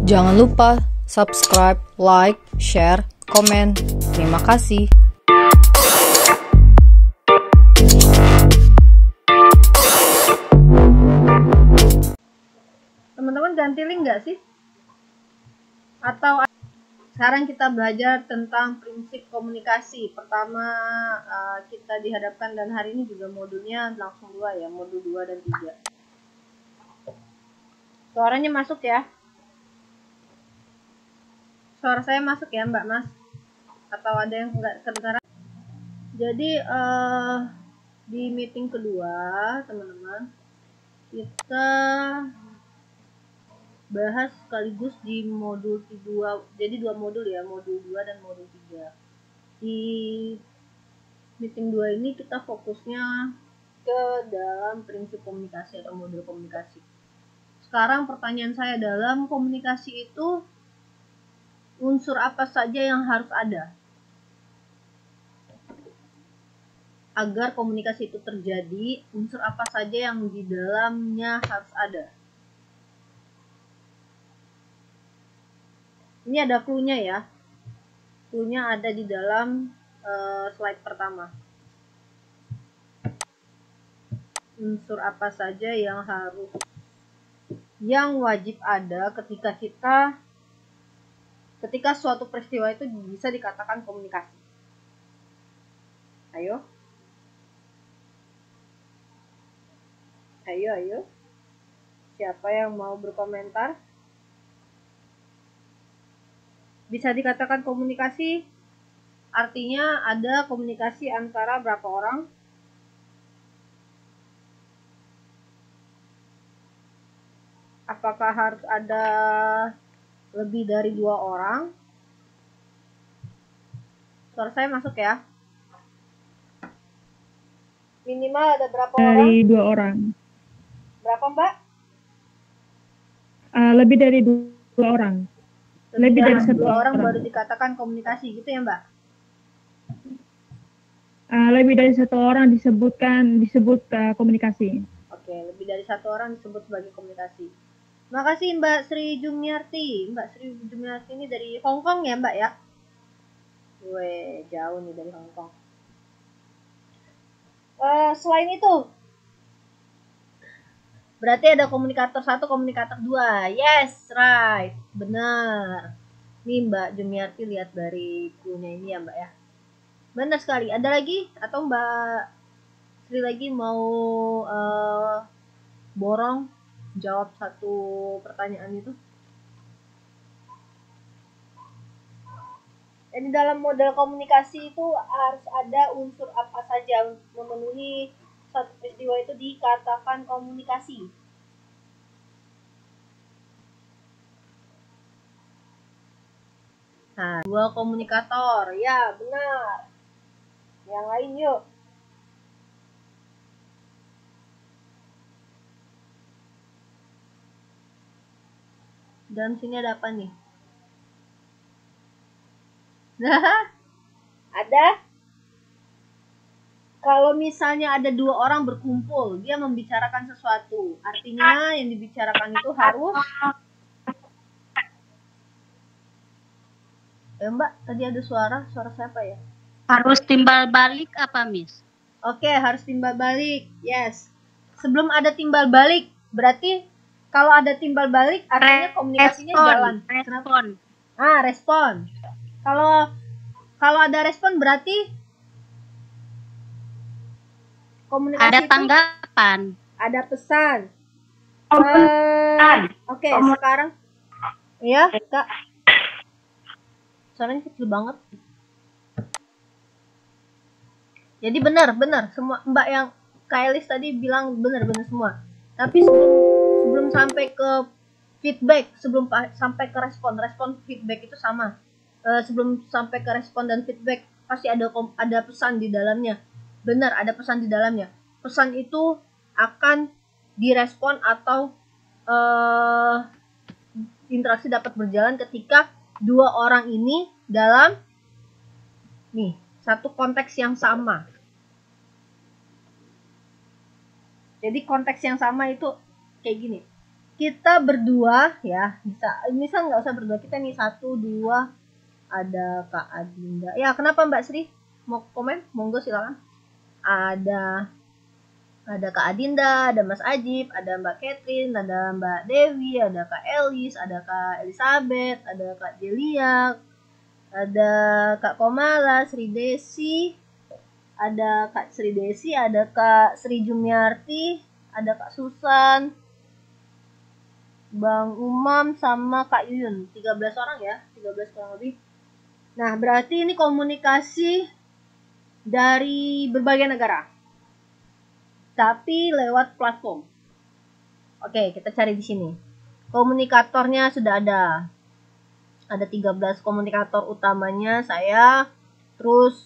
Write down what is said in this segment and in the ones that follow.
Jangan lupa subscribe, like, share, komen. Terima kasih. Teman-teman ganti link nggak sih? Atau sekarang kita belajar tentang prinsip komunikasi. Pertama kita dihadapkan, dan hari ini juga modulnya langsung dua ya, modul 2 dan 3. Suaranya masuk ya? Suara saya masuk ya Mbak Mas? Atau ada yang nggak kedengaran? Jadi di meeting kedua teman-teman, kita bahas sekaligus di modul 2, jadi 2 modul ya, modul 2 dan modul 3. Di meeting 2 ini kita fokusnya ke dalam prinsip komunikasi atau modul komunikasi. Sekarang pertanyaan saya, dalam komunikasi itu unsur apa saja yang harus ada agar komunikasi itu terjadi? Unsur apa saja yang di dalamnya harus ada? Ini ada clue-nya ya. Clue-nya ada di dalam slide pertama. Unsur apa saja yang wajib ada ketika suatu peristiwa itu bisa dikatakan komunikasi. Ayo. Siapa yang mau berkomentar? Bisa dikatakan komunikasi, artinya ada komunikasi antara berapa orang? Apakah harus ada lebih dari 2 orang? Suara saya masuk ya? Minimal ada berapa orang? Dari 2 orang. Berapa Mbak? Lebih dari 2 orang. Lebih dari 1 orang baru dikatakan komunikasi, gitu ya Mbak? Lebih dari 1 orang disebut komunikasi. Oke, lebih dari 1 orang disebut sebagai komunikasi. Makasih Mbak Sri Jumiarti. Mbak Sri Jumiarti ini dari Hong Kong ya Mbak ya? Weh, jauh nih dari Hong Kong. Selain itu, berarti ada komunikator 1, komunikator 2. Yes, right. Benar. Nih Mbak Jumiarti lihat dari clue-nya ini ya Mbak ya. Benar sekali. Ada lagi? Atau Mbak Sri lagi mau borong jawab satu pertanyaan itu? Jadi dalam model komunikasi itu harus ada unsur apa saja untuk memenuhi satu peristiwa itu dikatakan komunikasi. Nah, 2 komunikator. Ya, benar. Yang lain yuk. Dan sini ada apa nih? Nah, ada. Kalau misalnya ada 2 orang berkumpul, dia membicarakan sesuatu. Artinya yang dibicarakan itu harus... Mbak, tadi ada suara siapa ya? Harus timbal balik apa, Miss? Oke, harus timbal balik. Yes. Sebelum ada timbal balik, berarti kalau ada timbal balik artinya komunikasinya jalan. Respon. Respon. Kalau ada respon berarti komunikasi ada tanggapan. Ada pesan. Oke, Pesan. sekarang ya, Kak. Suaranya kecil banget. Jadi benar semua Mbak yang Kailis tadi bilang benar semua. Tapi sebelum sampai ke feedback, sebelum sampai ke respon feedback itu sama. Sebelum sampai ke respon dan feedback pasti ada pesan di dalamnya. Benar, ada pesan di dalamnya. Pesan itu akan direspon atau interaksi dapat berjalan ketika 2 orang ini dalam satu konteks yang sama. Jadi konteks yang sama itu kayak gini. kita berdua ya, misal nggak usah berdua, kita nih 1, 2, ada Kak Adinda. Ya, kenapa Mbak Sri? Mau komen? Monggo silakan. Ada Kak Adinda, ada Mas Ajib, ada Mbak Catherine, ada Mbak Dewi, ada Kak Elis, ada Kak Elizabeth, ada Kak Delia, ada Kak Komala, Sri Desi, ada Kak Sri Desi, ada Kak Sri Jumiarti, ada Kak Susan, Bang Umam, sama Kak Yuyun. 13 orang ya, 13 kurang lebih. Nah, berarti ini komunikasi dari berbagai negara, tapi lewat platform. Oke, kita cari di sini. Komunikatornya sudah ada. Ada 13 komunikator utamanya saya. Terus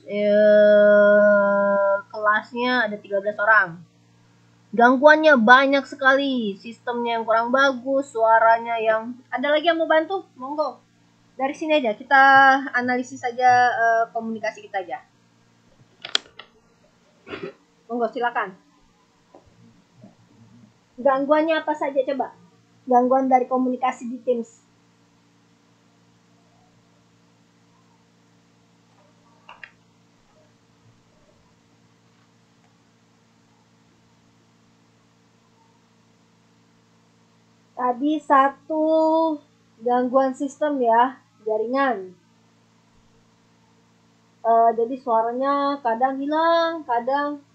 kelasnya ada 13 orang. Gangguannya banyak sekali. Sistemnya yang kurang bagus, suaranya yang... Ada lagi yang mau bantu? Monggo. Dari sini aja, kita analisis saja komunikasi kita aja. Monggo, silakan. Gangguannya apa saja coba? Gangguan dari komunikasi di Teams. Tadi 1 gangguan sistem ya, jaringan. Jadi suaranya kadang hilang, kadang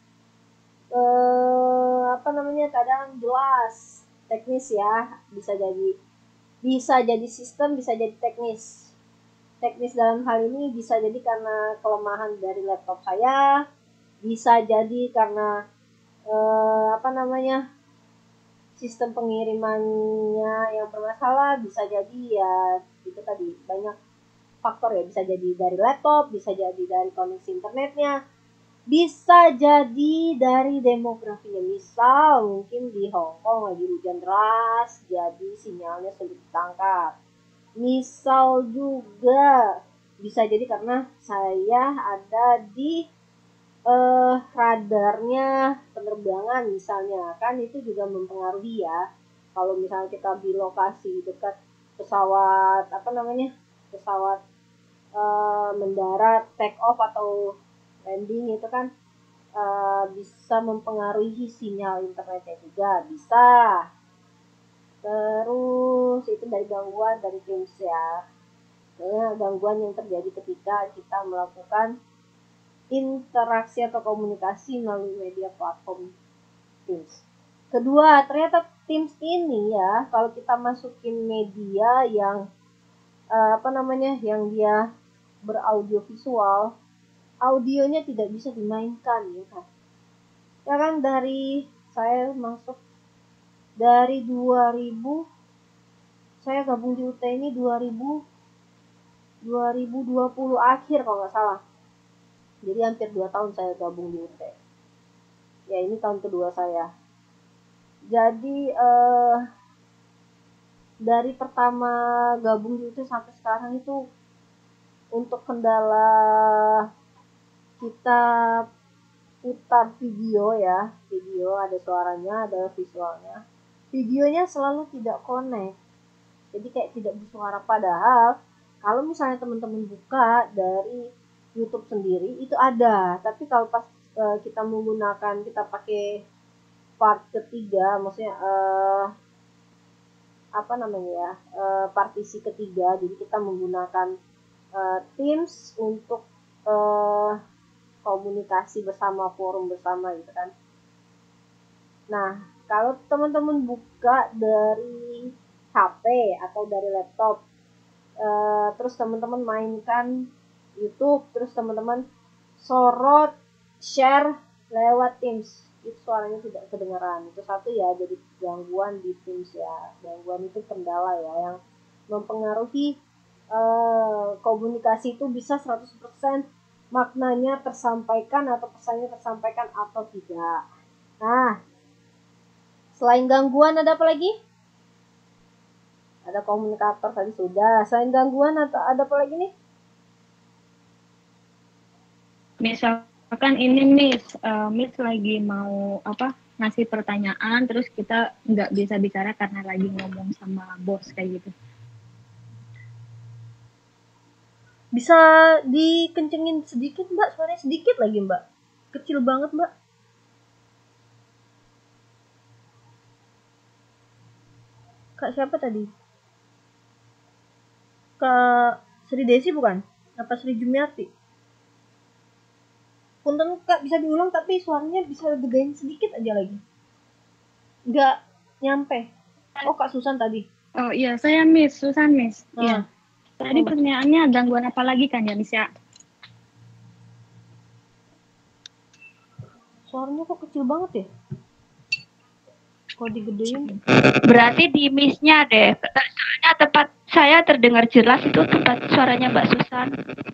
kadang jelas. Teknis ya, bisa jadi sistem, bisa jadi teknis. Teknis dalam hal ini bisa jadi karena kelemahan dari laptop saya, bisa jadi karena sistem pengirimannya yang bermasalah, bisa jadi ya itu tadi banyak faktor ya, bisa jadi dari laptop, bisa jadi dari koneksi internetnya, bisa jadi dari demografinya. Misal mungkin di Hong Kong lagi hujan deras, jadi sinyalnya sulit ditangkap. Misal juga bisa jadi karena saya ada di radarnya penerbangan misalnya, kan itu juga mempengaruhi ya. Kalau misalnya kita di lokasi dekat pesawat pesawat mendarat, take off atau landing, itu kan bisa mempengaruhi sinyal internetnya juga, bisa. Terus itu dari gangguan dari Teams ya. Gangguan yang terjadi ketika kita melakukan interaksi atau komunikasi melalui media platform Teams. Kedua, ternyata Teams ini ya, kalau kita masukin media yang yang dia beraudio visual, audionya tidak bisa dimainkan ya kan. Ya kan, dari saya masuk dari 2000, saya gabung di UT ini 2020 akhir kalau nggak salah. Jadi hampir 2 tahun saya gabung di UT. Ya, ini tahun kedua saya. Jadi dari pertama gabung di UT sampai sekarang itu, untuk kendala kita putar video ya, video ada suaranya, ada visualnya, videonya selalu tidak connect, jadi kayak tidak bersuara. Padahal kalau misalnya teman-teman buka dari YouTube sendiri itu ada, tapi kalau pas kita menggunakan, kita pakai part ketiga, maksudnya partisi ketiga, jadi kita menggunakan Teams untuk komunikasi bersama, forum bersama gitu kan. Nah, kalau teman-teman buka dari HP atau dari laptop, terus teman-teman mainkan YouTube, terus teman-teman sorot, share lewat Teams, itu suaranya tidak kedengaran. Itu satu ya, jadi gangguan di Teams ya. Gangguan itu kendala ya, yang mempengaruhi komunikasi itu bisa 100% maknanya tersampaikan atau pesannya tersampaikan atau tidak. Nah, selain gangguan ada apa lagi? Ada komunikator tadi sudah. Selain gangguan atau ada apa lagi nih? Misalkan ini Miss lagi mau ngasih pertanyaan terus kita nggak bisa bicara karena lagi ngomong sama bos kayak gitu. Bisa dikencengin sedikit Mbak, suaranya sedikit lagi Mbak. Kecil banget Mbak. Kak siapa tadi? Kak Sri Desi bukan? Apa Sri Jumiati? Punten Kak, bisa diulang tapi suaranya bisa gedein sedikit aja lagi. Nggak nyampe. Oh Kak Susan tadi. Oh iya, saya Miss Susan Miss. Iya. Tadi Oh, pertanyaannya gangguan apa lagi kan ya Miss ya? suaranya kok kecil banget ya? Kok digedein? Berarti di miss-nya deh. Soalnya tempat saya terdengar jelas itu tempat suaranya Mbak Susan.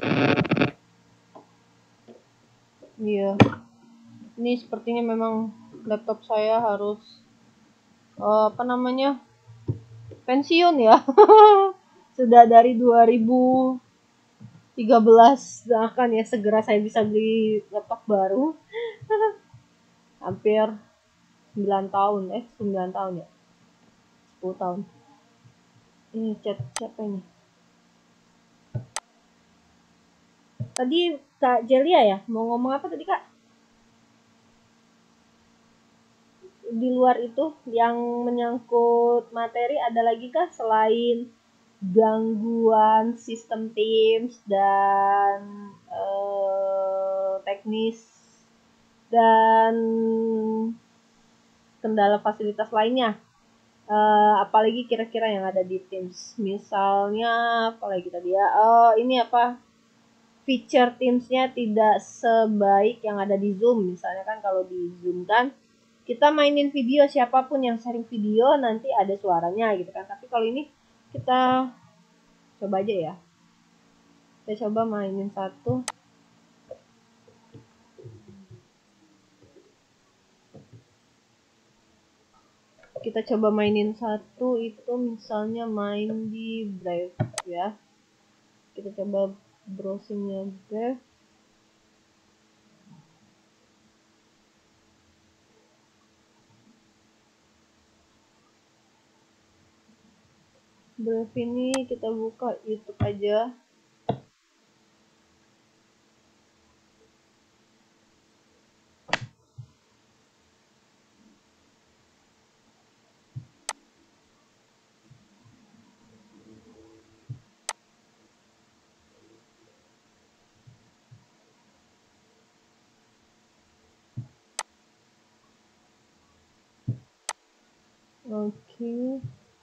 Iya. Ini sepertinya memang laptop saya harus apa namanya? Pensiun ya. Sudah dari 2013 akan ya segera saya bisa beli laptop baru. Hampir 9 tahun 9 tahun ya. 10 tahun. Ini chat siapa ini? Tadi Kak Jelia ya, mau ngomong apa tadi Kak? Di luar itu yang menyangkut materi ada lagi kah selain gangguan sistem Teams dan teknis dan kendala fasilitas lainnya? Apalagi kira-kira yang ada di Teams, misalnya apalagi tadi ya, ini apa, feature Teams-nya tidak sebaik yang ada di Zoom. Misalnya kan kalau di Zoom kan kita mainin video, siapapun yang sharing video nanti ada suaranya gitu kan, tapi kalau ini kita coba aja ya, kita coba mainin satu. Kita coba mainin satu itu misalnya main di Brave ya. Kita coba browsingnya Brave. Brave ini kita buka YouTube aja. Oke.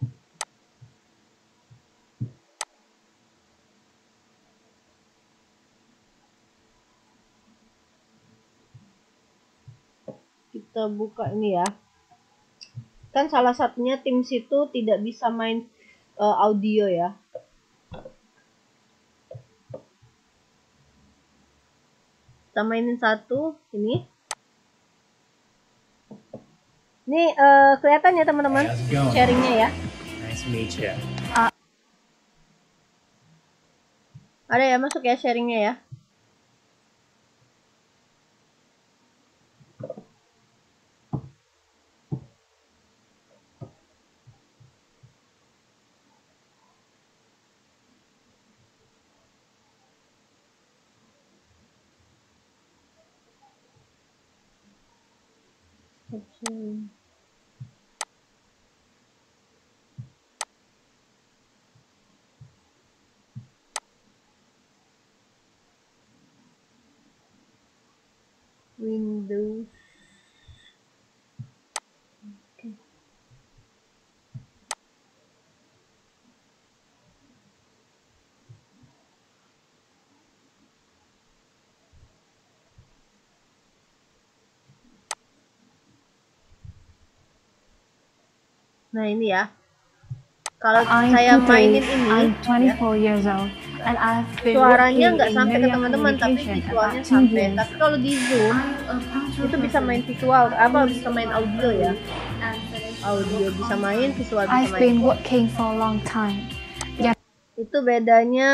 Kita buka ini ya. Kan salah satunya Teams itu tidak bisa main audio ya. Kita mainin satu ini. Ini kelihatan ya teman-teman sharingnya ya. Nice to meet you. Ada ya, masuk ya sharingnya ya. Windows. Okay. Nah ini ya. Kalau saya mainin ini, I'm 24 ya, years old and I've been suaranya working nggak in sampai ke media teman-teman, tapi communication visualnya about 2 sampai. years. Tapi kalau di Zoom itu bisa main visual, apa bisa main audio ya? Audio bisa main, visual bisa I've main. been working for a long time. Itu bedanya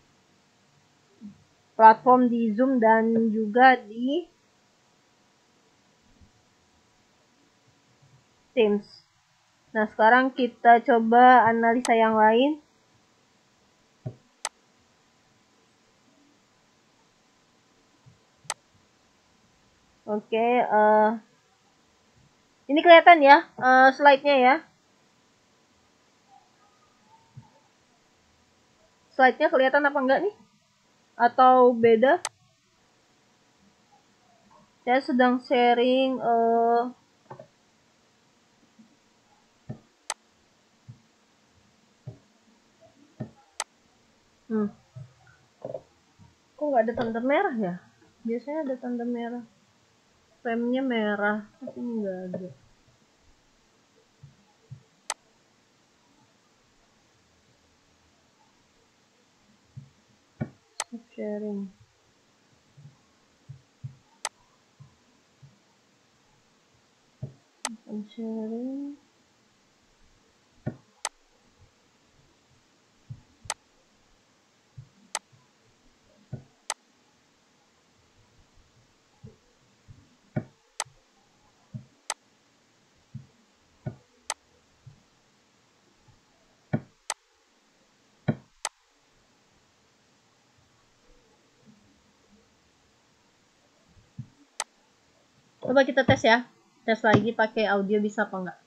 platform di Zoom dan juga di Teams. Nah, sekarang kita coba analisa yang lain. Oke, ini kelihatan ya slide-nya ya. Slide-nya kelihatan apa enggak nih? Atau beda? Saya sedang sharing kok nggak ada tanda merah ya? Biasanya ada tanda merah. Frame-nya merah, tapi nggak ada. Stop sharing. Stop sharing. Coba kita tes ya. Tes lagi pakai audio bisa apa enggak.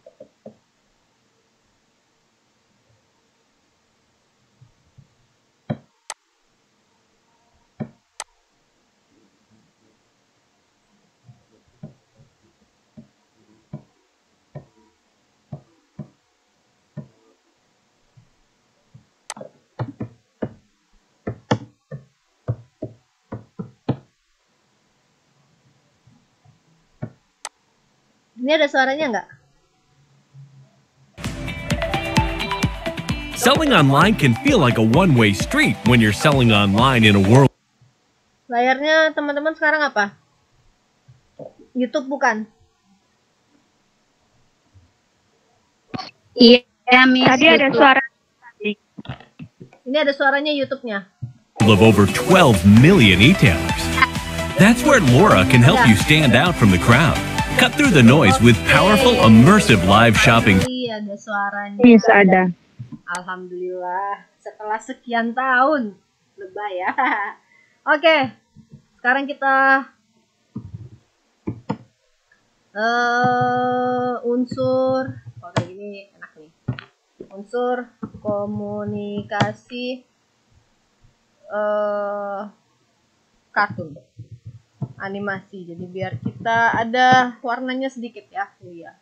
Ini ada suaranya nggak? Selling online can feel like a one-way street when you're selling online in a world. Layarnya teman-teman sekarang apa? YouTube bukan? Iya, Miss. Tadi ada suara. Ini ada suaranya YouTube-nya. Of over 12 million e-tailers. That's where Laura can help you stand out from the crowd. Cut through the noise with powerful, immersive live shopping. Iya, ada suaranya. Bisa ada. Alhamdulillah, setelah sekian tahun. Lebay ya. Oke, sekarang kita unsur, kayak gini enak nih. Unsur komunikasi kartun. Animasi, jadi biar kita ada warnanya sedikit ya. Iya.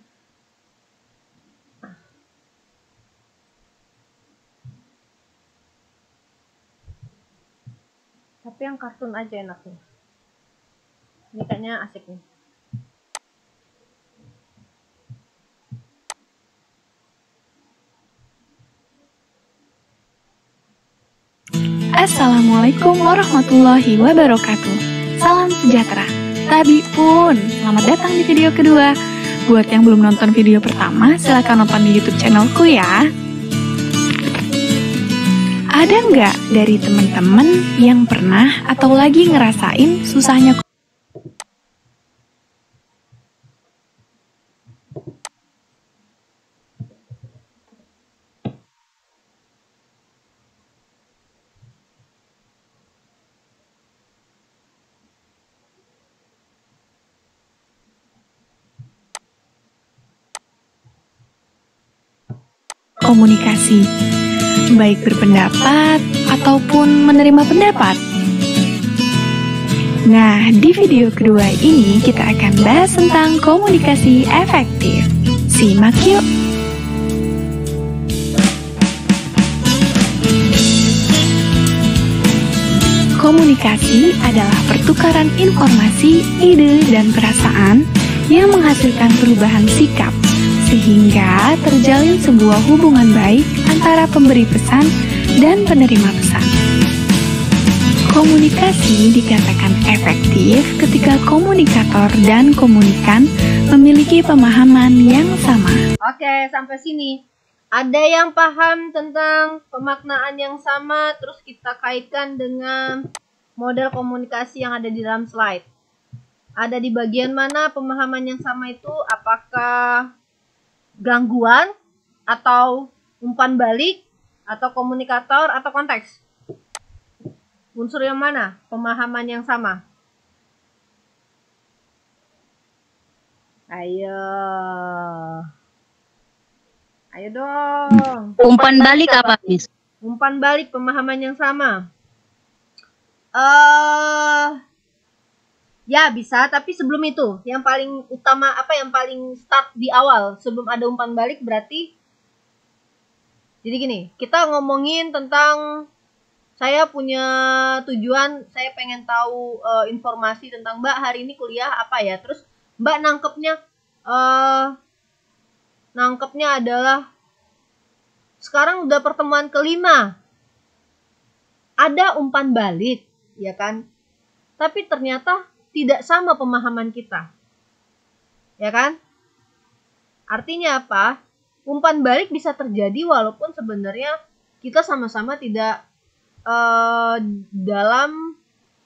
Tapi yang kartun aja enak nih. Ini kayaknya asik nih. Assalamualaikum warahmatullahi wabarakatuh. Salam sejahtera. Tabi pun, selamat datang di video kedua. Buat yang belum nonton video pertama, silahkan nonton di YouTube channelku ya. Ada nggak dari teman-teman yang pernah atau lagi ngerasain susahnya komunikasi, baik berpendapat ataupun menerima pendapat? Nah, di video kedua ini kita akan bahas tentang komunikasi efektif. Simak yuk! Komunikasi adalah pertukaran informasi, ide, dan perasaan yang menghasilkan perubahan sikap, sehingga terjalin sebuah hubungan baik antara pemberi pesan dan penerima pesan. Komunikasi dikatakan efektif ketika komunikator dan komunikan memiliki pemahaman yang sama. Oke, sampai sini. Ada yang paham tentang pemaknaan yang sama, terus kita kaitkan dengan model komunikasi yang ada di dalam slide. Ada di bagian mana pemahaman yang sama itu? Apakah gangguan, atau umpan balik, atau komunikator, atau konteks? Unsur yang mana pemahaman yang sama? Ayo. Ayo dong. Umpan balik apa, Miss? Umpan balik pemahaman yang sama. Ya bisa, tapi sebelum itu, yang paling utama yang paling start di awal sebelum ada umpan balik berarti. Jadi gini, kita ngomongin tentang saya punya tujuan, saya pengen tahu informasi tentang Mbak hari ini kuliah apa ya. Terus Mbak nangkepnya adalah sekarang udah pertemuan kelima. Ada umpan balik, ya kan? Tapi ternyata tidak sama pemahaman kita. Ya kan? Artinya apa? Umpan balik bisa terjadi walaupun sebenarnya kita sama-sama tidak dalam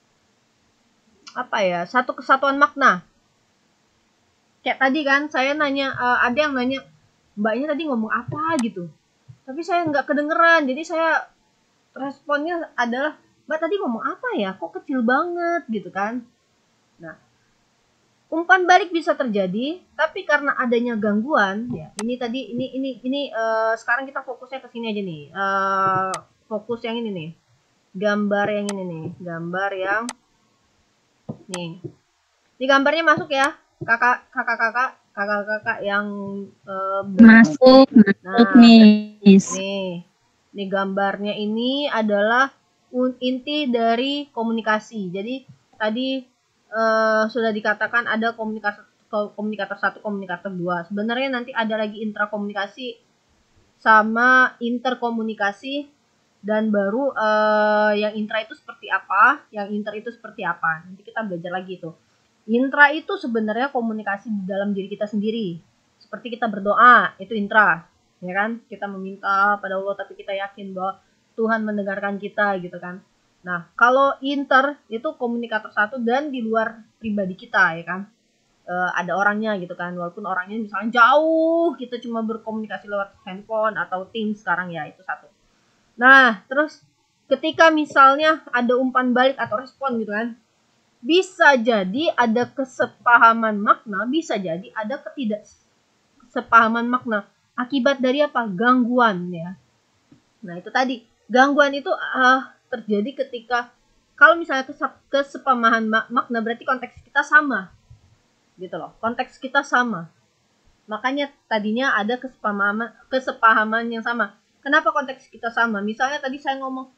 satu kesatuan makna. Kayak tadi kan saya nanya, ada yang nanya, Mbaknya tadi ngomong apa gitu. Tapi saya nggak kedengeran, jadi saya responnya adalah, Mbak tadi ngomong apa ya? Kok kecil banget gitu kan? Nah, umpan balik bisa terjadi, tapi karena adanya gangguan, ya ini sekarang kita fokusnya ke sini aja nih. Fokus yang ini nih, gambar yang ini nih, gambar yang nih. Ini gambarnya masuk ya, kakak-kakak yang masuk Miss. Nih gambarnya ini adalah inti dari komunikasi. Jadi tadi sudah dikatakan ada komunikator 1, komunikator 2. Sebenarnya nanti ada lagi intrakomunikasi sama interkomunikasi, dan baru yang intra itu seperti apa, yang inter itu seperti apa. Nanti kita belajar lagi itu. Intra itu sebenarnya komunikasi di dalam diri kita sendiri. Seperti kita berdoa, itu intra, ya kan? Kita meminta pada Allah tapi kita yakin bahwa Tuhan mendengarkan kita gitu kan. Nah, kalau inter itu komunikator 1 dan di luar pribadi kita, ya kan? Ada orangnya gitu kan, walaupun orangnya misalnya jauh, kita cuma berkomunikasi lewat handphone atau Teams sekarang ya, itu satu. Nah, terus ketika misalnya ada umpan balik atau respon gitu kan, bisa jadi ada kesepahaman makna, bisa jadi ada ketidaksepahaman makna. Akibat dari apa? Gangguan ya. Nah, itu tadi. Gangguan itu terjadi ketika kalau misalnya kesepahaman makna berarti konteks kita sama. Gitu loh. Konteks kita sama. Makanya tadinya ada kesepahaman yang sama. Kenapa konteks kita sama? Misalnya tadi saya ngomong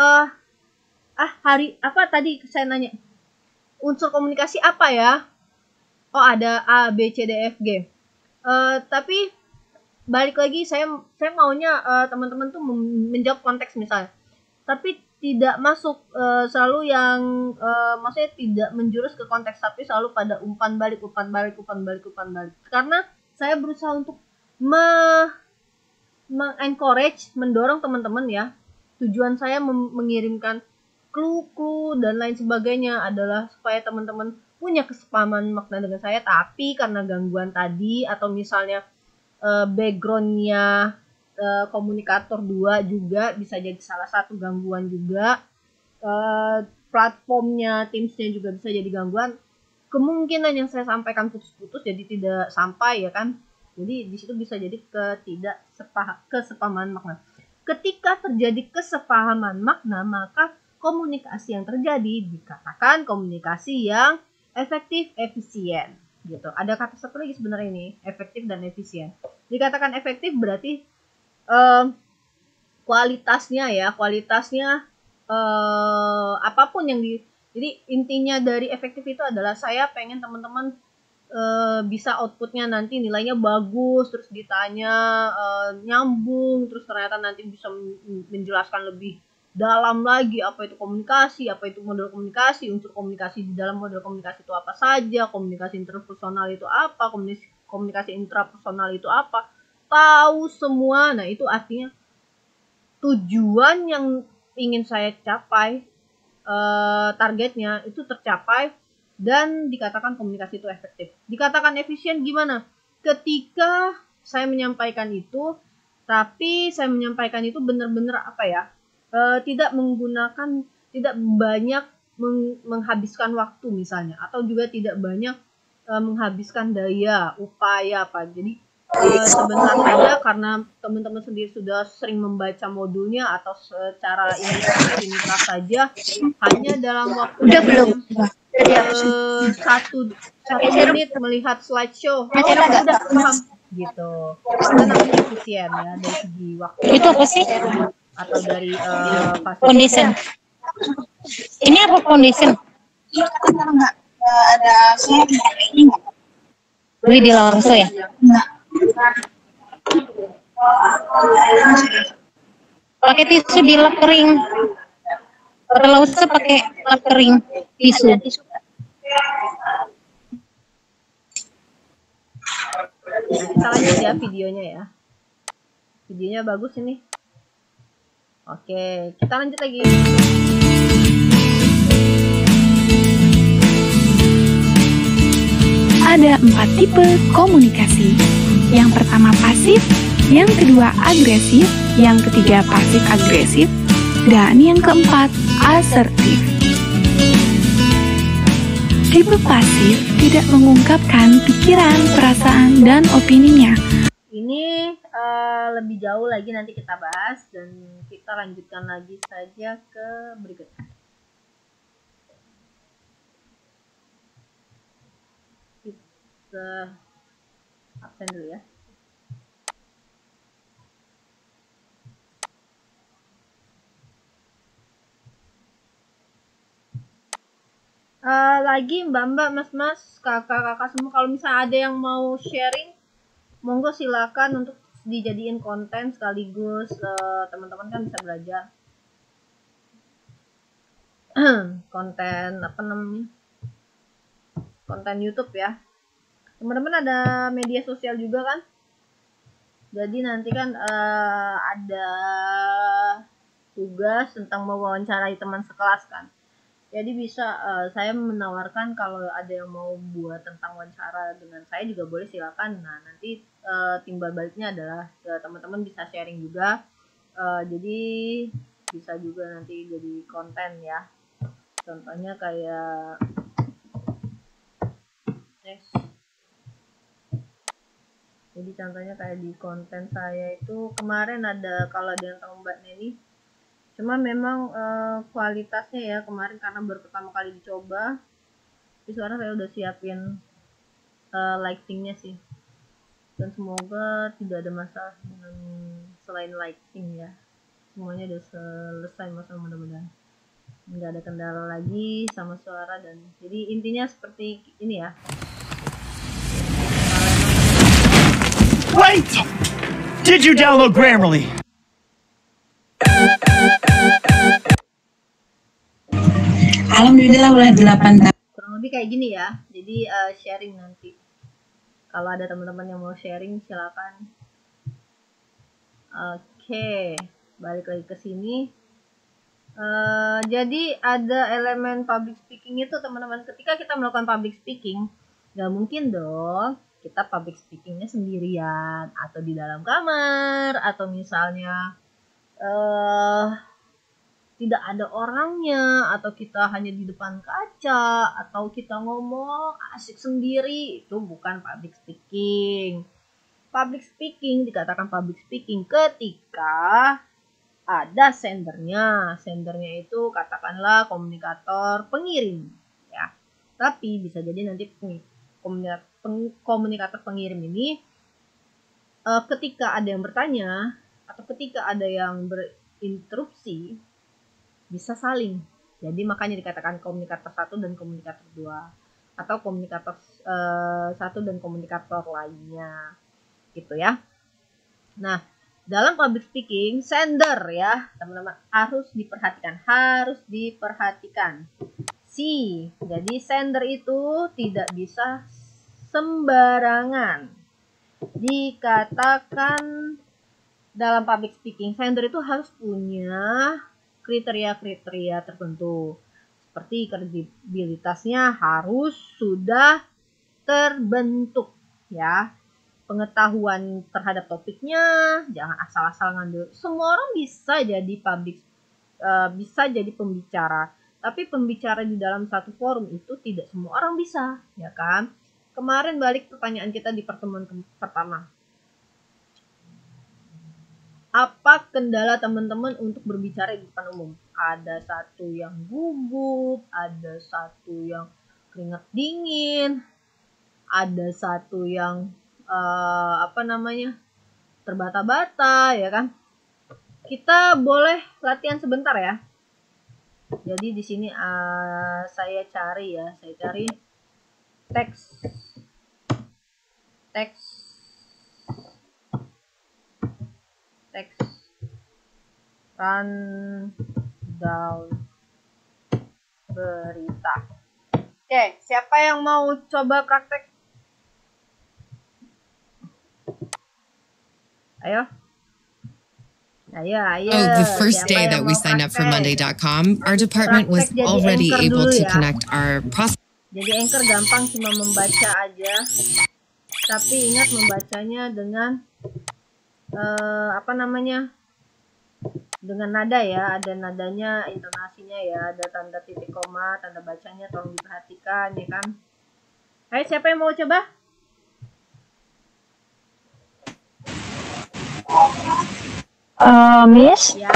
tadi saya nanya unsur komunikasi apa ya? Oh, ada A, B, C, D, F, G. Tapi balik lagi saya maunya teman-teman tuh menjawab konteks misalnya. Tapi tidak masuk selalu yang maksudnya tidak menjurus ke konteks, tapi selalu pada umpan balik. Karena saya berusaha untuk mengencourage, mendorong teman-teman ya. Tujuan saya mengirimkan clue dan lain sebagainya adalah supaya teman-teman punya kesepahaman makna dengan saya, tapi karena gangguan tadi atau misalnya backgroundnya komunikator 2 juga bisa jadi salah satu gangguan juga, platformnya Teams-nya juga bisa jadi gangguan, kemungkinan yang saya sampaikan putus-putus jadi tidak sampai ya kan, jadi di situ bisa jadi kesepahaman makna. Ketika terjadi kesepahaman makna, maka komunikasi yang terjadi dikatakan komunikasi yang efektif, efisien gitu. Ada kata satu lagi sebenarnya ini, efektif dan efisien. Dikatakan efektif berarti kualitasnya apapun yang jadi intinya dari efektif itu adalah saya pengen teman-teman bisa outputnya nanti nilainya bagus, terus ditanya nyambung, terus ternyata nanti bisa menjelaskan lebih dalam lagi apa itu komunikasi, apa itu model komunikasi, unsur komunikasi di dalam model komunikasi itu apa saja, komunikasi interpersonal itu apa, komunikasi intrapersonal itu apa, tahu semua. Nah, itu artinya tujuan yang ingin saya capai, targetnya itu tercapai dan dikatakan komunikasi itu efektif. Dikatakan efisien gimana? Ketika saya menyampaikan itu, tapi saya menyampaikan itu benar-benar tidak banyak menghabiskan waktu misalnya, atau juga tidak banyak menghabiskan daya, upaya apa. Jadi sebentar saja, karena teman-teman sendiri sudah sering membaca modulnya atau secara ini saja, hanya dalam waktu satu menit melihat slideshow, udah paham gitu. Itu namanya efisien ya dari segi waktu. Itu apa sih? Atau dari Foundation. Ini apa foundation? Ada Wih, di langsung ya? Pakai tisu dilap kering. Kalau usah pakai lap kering tisu. Kita lanjut ya videonya ya. Videonya bagus ini. Oke, kita lanjut lagi. Ada 4 tipe komunikasi. Yang pertama pasif, yang kedua agresif, yang ketiga pasif agresif, dan yang keempat asertif. Tipe pasif tidak mengungkapkan pikiran, perasaan, dan opininya. Ini lebih jauh lagi nanti kita bahas, dan kita lanjutkan lagi saja ke berikutnya. Kita absen dulu ya. Lagi mbak-mbak, mas-mas, kakak-kakak semua, kalau misalnya ada yang mau sharing, monggo silakan untuk dijadiin konten sekaligus teman-teman kan bisa belajar. Konten apa namanya? Konten YouTube ya. Teman-teman ada media sosial juga kan? Jadi nanti kan ada tugas tentang mewawancarai teman sekelas kan. Jadi bisa saya menawarkan kalau ada yang mau buat tentang wawancara dengan saya juga boleh, silakan. Nah, nanti timbal baliknya adalah teman-teman bisa sharing juga. Jadi bisa juga nanti jadi konten ya. Contohnya kayak jadi contohnya kayak di konten saya itu kemarin ada, kalau ada yang tahu Mbak Neni, cuma memang kualitasnya ya kemarin karena baru pertama kali dicoba, tapi sekarang saya udah siapin lightingnya sih, dan semoga tidak ada masalah dengan selain lighting ya, semuanya udah selesai masalah, mudah-mudahan nggak ada kendala lagi sama suara. Dan jadi intinya seperti ini ya. Wait! Did you download Grammarly? Alhamdulillah udah 8 tahun. Kurang lebih kayak gini ya. Jadi sharing nanti. Kalau ada teman-teman yang mau sharing silakan. Oke, balik lagi ke sini. Jadi ada elemen public speaking itu teman-teman. Ketika kita melakukan public speaking, nggak mungkin dong kita public speakingnya sendirian atau di dalam kamar, atau misalnya tidak ada orangnya, atau kita hanya di depan kaca, atau kita ngomong asik sendiri. Itu bukan public speaking. Public speaking dikatakan public speaking ketika ada sendernya. Sendernya itu katakanlah komunikator pengirim ya. Tapi bisa jadi nanti komunikator pengirim ini ketika ada yang bertanya atau ketika ada yang berinterupsi bisa saling. Jadi makanya dikatakan komunikator 1 dan komunikator 2, atau komunikator 1 dan komunikator lainnya gitu ya. Nah, dalam public speaking sender ya teman-teman harus diperhatikan. Jadi sender itu tidak bisa sembarangan. Dikatakan dalam public speaking, sender itu harus punya kriteria-kriteria tertentu. Seperti kredibilitasnya harus sudah terbentuk ya. Pengetahuan terhadap topiknya, jangan asal-asal ngambil. Semua orang bisa jadi bisa jadi pembicara, tapi pembicara di dalam satu forum itu tidak semua orang bisa, ya kan? Kemarin balik pertanyaan kita di pertemuan pertama. Apa kendala teman-teman untuk berbicara di depan umum? Ada satu yang gugup, ada satu yang keringat dingin, ada satu yang terbata-bata, ya kan? Kita boleh latihan sebentar ya. Jadi di sini saya cari teks rundown berita. Oke, siapa yang mau coba praktek? Ayo. The first day that we signed up for Monday.com, our department was already able to connect our process. Jadi Anchor gampang, cuma membaca aja. Tapi ingat membacanya dengan dengan nada ya, ada nadanya, intonasinya ya, ada tanda titik koma, tanda bacanya tolong diperhatikan ya kan. Hai, siapa yang mau coba? Miss? Ya.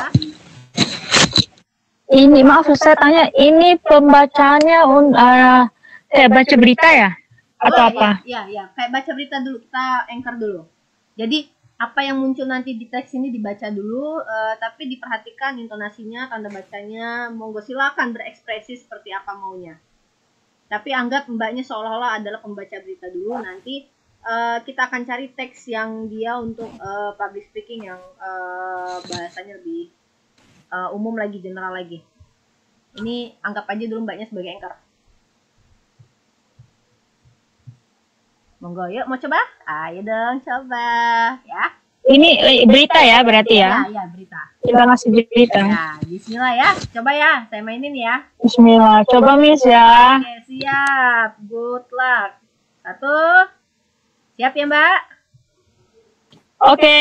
Ini maaf saya tanya, ini pembacaannya kayak baca berita ya? Atau apa? Iya, kayak baca berita dulu, kita Anchor dulu. Jadi apa yang muncul nanti di teks ini dibaca dulu, tapi diperhatikan intonasinya, tanda bacanya. Monggo silakan berekspresi seperti apa maunya. Tapi anggap mbaknya seolah-olah adalah pembaca berita dulu. Nanti kita akan cari teks yang dia untuk public speaking yang bahasanya lebih umum lagi, general lagi. Ini anggap aja dulu mbaknya sebagai anchor. Monggo, yuk mau coba? Ayo dong coba ya. Ini berita ya berarti ya? Iya, berita. Kita ngasih berita. Ya, bismillah ya. Coba ya, saya mainin ya. Bismillah. Coba Miss ya. Oke, siap. Good luck. 1. Siap ya, Mbak? Oke.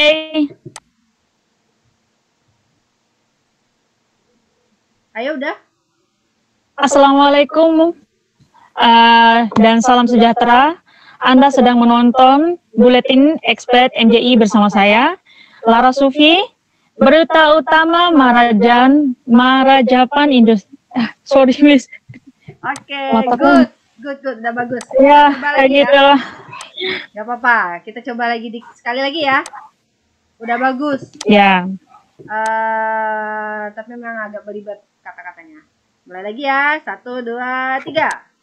Ayo udah. Assalamualaikum dan salam sejahtera. Anda sedang menonton Buletin Expert MJI bersama saya, Lara Sufi. Berita utama Marajapan Industri. Sorry Miss. Oke, good, udah bagus. Ya, kayak gitu. Gak apa-apa, kita coba lagi sekali lagi ya. Udah bagus. Ya. Tapi memang agak belibet kata-katanya. Mulai lagi ya, 1, 2, 3.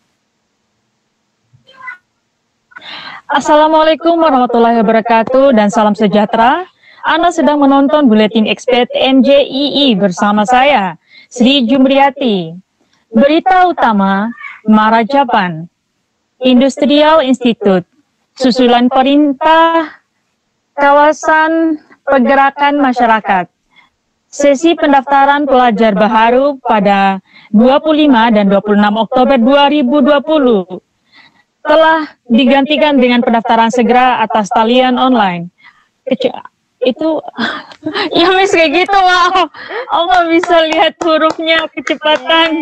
Assalamualaikum warahmatullahi wabarakatuh dan salam sejahtera. Anda sedang menonton Buletin Expert MJII bersama saya, Sri Jumriyati. Berita utama Marajapan Industrial Institute, susulan perintah kawasan pergerakan masyarakat. Sesi pendaftaran pelajar baru pada 25 dan 26 Oktober 2020 telah digantikan dengan pendaftaran segera atas talian online. Itu ya Miss kayak gitu, wow. Oh nggak bisa lihat hurufnya, kecepatan.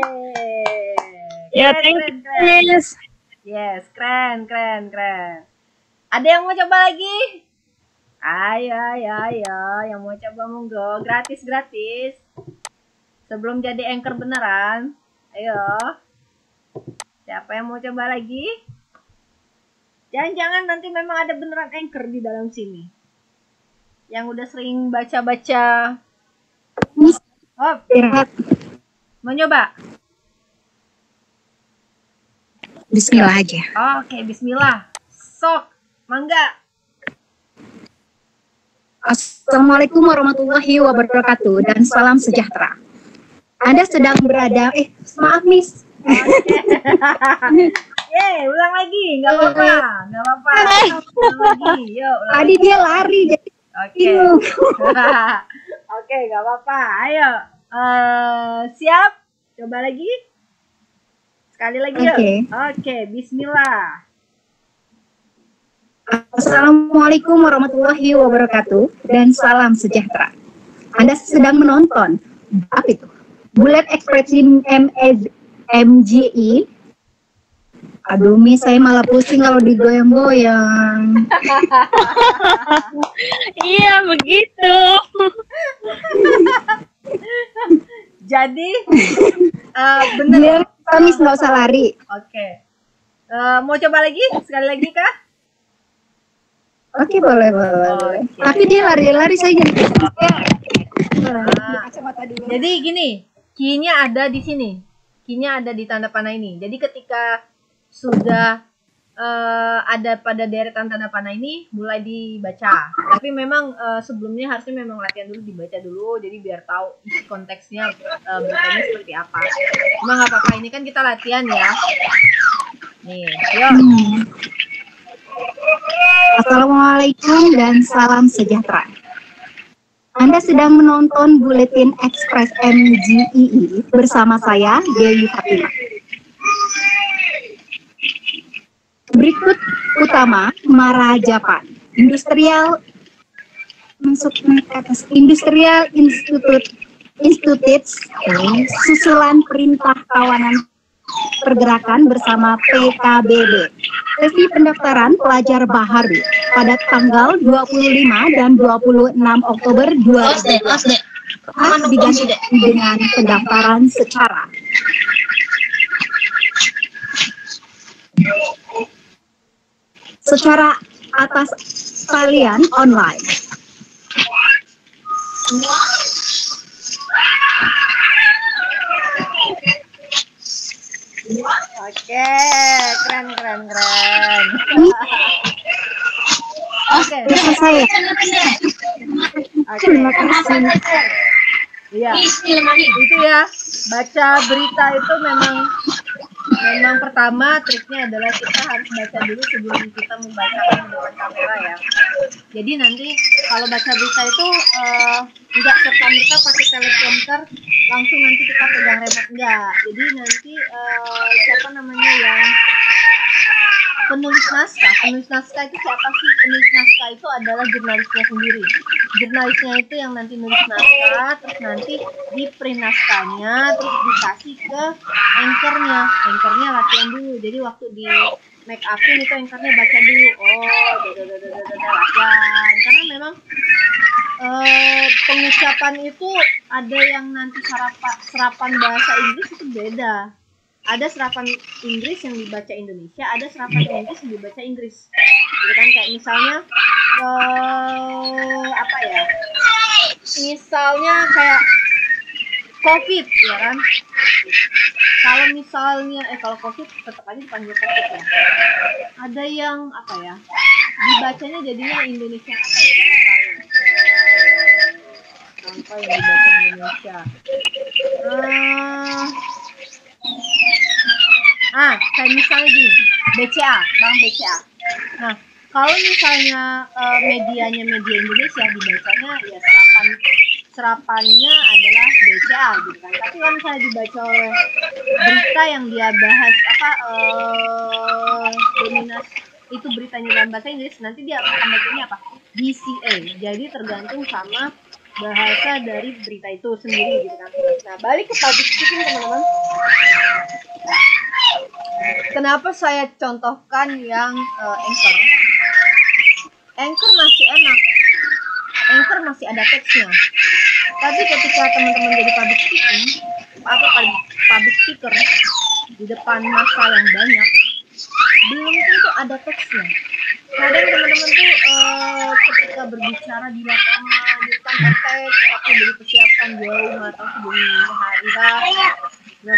Ya, thank you Miss. Yes, keren. Ada yang mau coba lagi? Ayo, yang mau coba monggo, gratis. Sebelum jadi anchor beneran, ayo. Siapa yang mau coba lagi? Jangan-jangan nanti memang ada beneran anchor di dalam sini. Yang udah sering baca-baca. Oh, mau nyoba? Bismillah aja. Oke, bismillah. Sok, mangga. Assalamualaikum warahmatullahi wabarakatuh dan salam sejahtera. Anda sedang berada, maaf Miss. Ulang lagi, nggak apa-apa. Ulang lagi, yuk. Tadi dia lari, jadi. Oke, nggak apa-apa. Ayo, siap. Coba lagi. Sekali lagi yuk. Oke, bismillah. Assalamualaikum warahmatullahi wabarakatuh dan salam sejahtera. Anda sedang menonton apa itu? Bullet Expression MGI. Aduh, Mi, saya malah pusing kalau digoyang-goyang. Iya, begitu. Jadi, bener. Biar Kamis nggak usah lari. Oke. Mau coba lagi? Sekali lagi kah? Oke, boleh. Tapi dia lari-lari saya jadi. Jadi gini, key-nya ada di sini. Key-nya ada di tanda panah ini. Jadi ketika sudah ada pada deretan tanda panah ini, mulai dibaca. Tapi memang sebelumnya harusnya memang latihan dulu, dibaca dulu. Jadi biar tahu isi konteksnya beritanya seperti apa. Emang nggak apa-apa, ini kan kita latihan ya. Nih, yuk. Assalamualaikum dan salam sejahtera. Anda sedang menonton Buletin Express MGII bersama saya, Dewi Fatimah. Berikut utama Marajapan Industrial Institute susulan perintah kawanan pergerakan bersama PKBB. Sesi pendaftaran pelajar Baharbi pada tanggal 25 dan 26 Oktober 2020 diganti dengan pendaftaran secara atas talian online. Oke, keren. Oke. Saya. Terima kasih. Iya. Itu ya, baca berita itu memang pertama triknya adalah kita harus baca dulu sebelum kita membacakan di depan kamera ya. Jadi nanti kalau baca berita itu enggak serta-merta pakai teleprompter langsung nanti kita pegang remote, enggak. Jadi nanti siapa namanya yang penulis naskah itu siapa sih? Penulis naskah itu adalah jurnalisnya sendiri. Jurnalisnya itu yang nanti nulis naskah, terus nanti di print naskahnya, terus dikasih ke anchornya latihan dulu. Jadi waktu di make upin itu anchornya baca dulu, latihan. Karena memang pengucapan itu ada yang nanti serapan bahasa Inggris itu beda. Ada serapan Inggris yang dibaca Indonesia, ada serapan Inggris yang dibaca Inggris. Jadi kan kayak misalnya apa ya? Misalnya kayak COVID ya kan. Kalau misalnya kalau COVID tetap aja dipanggil COVID ya. Ada yang apa ya? Dibacanya jadinya Indonesia apa ya? Contoh yang dibaca Indonesia. Kayak misalnya gini, BCA, Bang BCA. Nah, kalau misalnya media Indonesia dibacanya ya serapannya adalah BCA gitu kan. Tapi kalau misalnya dibaca oleh berita yang dia bahas dominasi itu beritanya dalam bahasa Inggris, nanti dia akan bacanya apa? BCA. Jadi tergantung sama bahasa dari berita itu sendiri gitu kan. Nah, balik ke public speaking teman-teman. Kenapa saya contohkan yang Anchor? Anchor masih enak. Anchor masih ada teksnya. Tapi ketika teman-teman jadi public speaker di depan massa yang banyak, belum tentu ada teksnya. Kadang teman-teman tuh ketika berbicara di lapangan, di depan teks, atau dari persiapan jauh atau sebelum hari nah,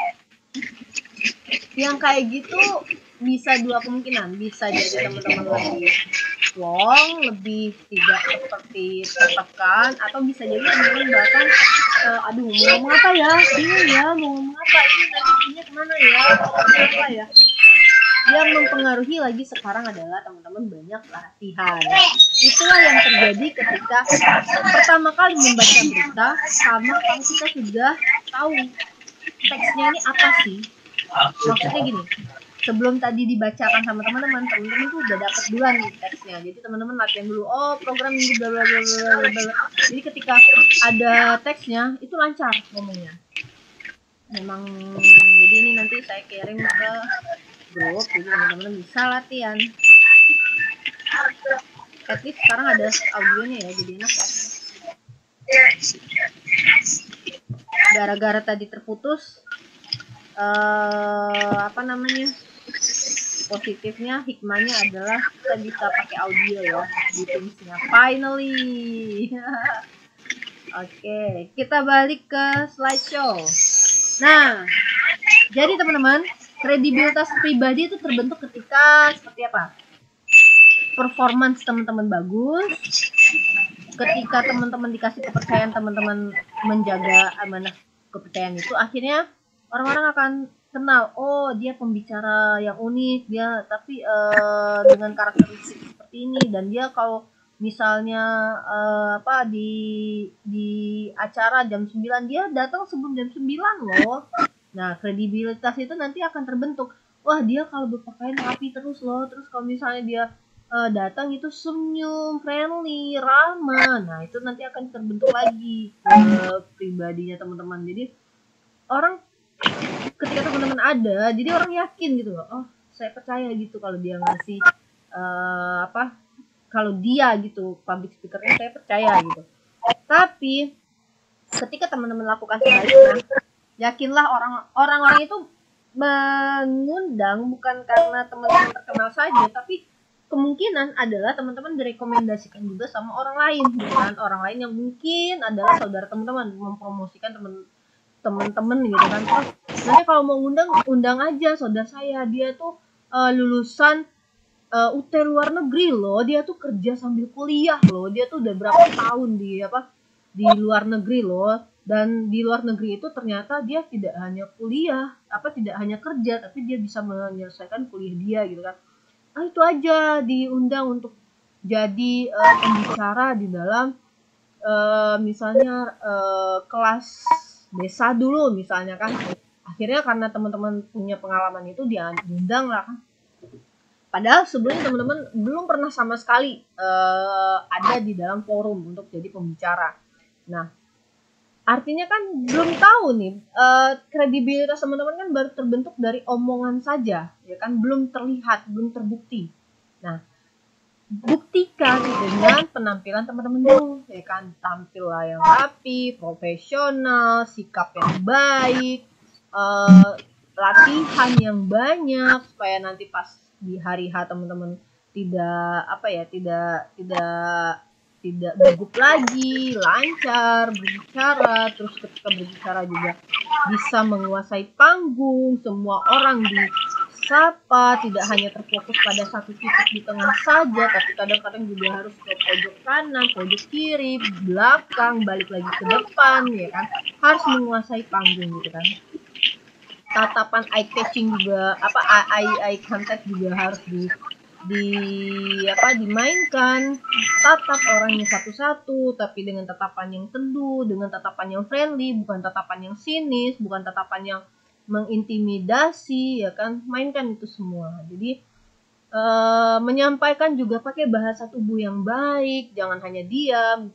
yang kayak gitu bisa dua kemungkinan. Bisa jadi teman-teman lebih long, lebih tidak seperti tertekan, atau bisa jadi teman-teman bahkan aduh mau ngomong apa ya, bingung ya mau ngomong apa, ini nantinya kemana ya, apa ya. Yang mempengaruhi lagi sekarang adalah teman-teman banyak latihan. Itulah yang terjadi ketika pertama kali membaca berita sama kalau kita sudah tahu teksnya ini apa sih? Maksudnya gini, sebelum tadi dibacakan sama teman-teman tuh udah dapat duluan nih teksnya. Jadi teman-teman latihan dulu, oh program ini bla bla bla bla bla. Jadi ketika ada teksnya itu lancar ngomongnya. Memang jadi ini nanti saya kirim ke grup, jadi teman-teman bisa latihan. At least sekarang ada audionya ya, jadi enak ya. Gara-gara tadi terputus, apa namanya, positifnya, hikmahnya adalah kita bisa pakai audio ya di Teams-nya. Finally. Oke, kita balik ke slideshow. Nah, jadi teman-teman, kredibilitas pribadi itu terbentuk ketika seperti apa? Performance teman-teman bagus, ketika teman-teman dikasih kepercayaan, teman-teman menjaga amanah kepercayaan itu, akhirnya orang-orang akan kenal, oh dia pembicara yang unik, dia tapi dengan karakteristik seperti ini, dan dia kalau misalnya apa di acara jam 9 dia datang sebelum jam 9 loh. Nah, kredibilitas itu nanti akan terbentuk. Wah, dia kalau berpakaian rapi terus loh. Terus kalau misalnya dia datang itu senyum, friendly, ramah. Nah, itu nanti akan terbentuk lagi pribadinya teman-teman. Jadi orang ketika teman-teman ada, jadi orang yakin gitu loh. Oh, saya percaya gitu kalau dia ngasih apa? Kalau dia gitu public speakernya, saya percaya gitu. Tapi ketika teman-teman lakukan sebaliknya, yakinlah orang-orang itu mengundang bukan karena teman-teman terkenal saja, tapi kemungkinan adalah teman-teman direkomendasikan juga sama orang lain, bukan orang lain yang mungkin adalah saudara teman-teman, mempromosikan teman-teman gitu kan. Terus nanti kalau mau undang aja saudara saya, dia tuh lulusan UT luar negeri loh, dia tuh kerja sambil kuliah loh, dia tuh udah berapa tahun di luar negeri loh, dan di luar negeri itu ternyata dia tidak hanya kuliah, tidak hanya kerja, tapi dia bisa menyelesaikan kuliah dia gitu kan. Nah, itu aja diundang untuk jadi pembicara di dalam misalnya kelas desa dulu misalnya kan. Akhirnya karena teman-teman punya pengalaman itu diundang lah kan. Padahal sebelumnya teman-teman belum pernah sama sekali ada di dalam forum untuk jadi pembicara. Nah, artinya kan belum tahu nih, kredibilitas teman-teman kan baru terbentuk dari omongan saja, ya kan, belum terlihat, belum terbukti. Nah, buktikan dengan penampilan teman-teman dulu, ya kan, tampillah yang rapi, profesional, sikap yang baik, latihan yang banyak supaya nanti pas di hari H teman-teman tidak gugup lagi, lancar berbicara, terus ketika berbicara juga bisa menguasai panggung, semua orang disapa, tidak hanya terfokus pada satu titik di tengah saja, tapi kadang-kadang juga harus ke pojok kanan, pojok kiri, belakang, balik lagi ke depan, ya kan, harus menguasai panggung gitu kan. Tatapan eye catching juga, eye contact juga harus dimainkan. Tatap orangnya satu-satu, tapi dengan tatapan yang teduh, dengan tatapan yang friendly, bukan tatapan yang sinis, bukan tatapan yang mengintimidasi, ya kan. Mainkan itu semua. Jadi menyampaikan juga pakai bahasa tubuh yang baik, jangan hanya diam,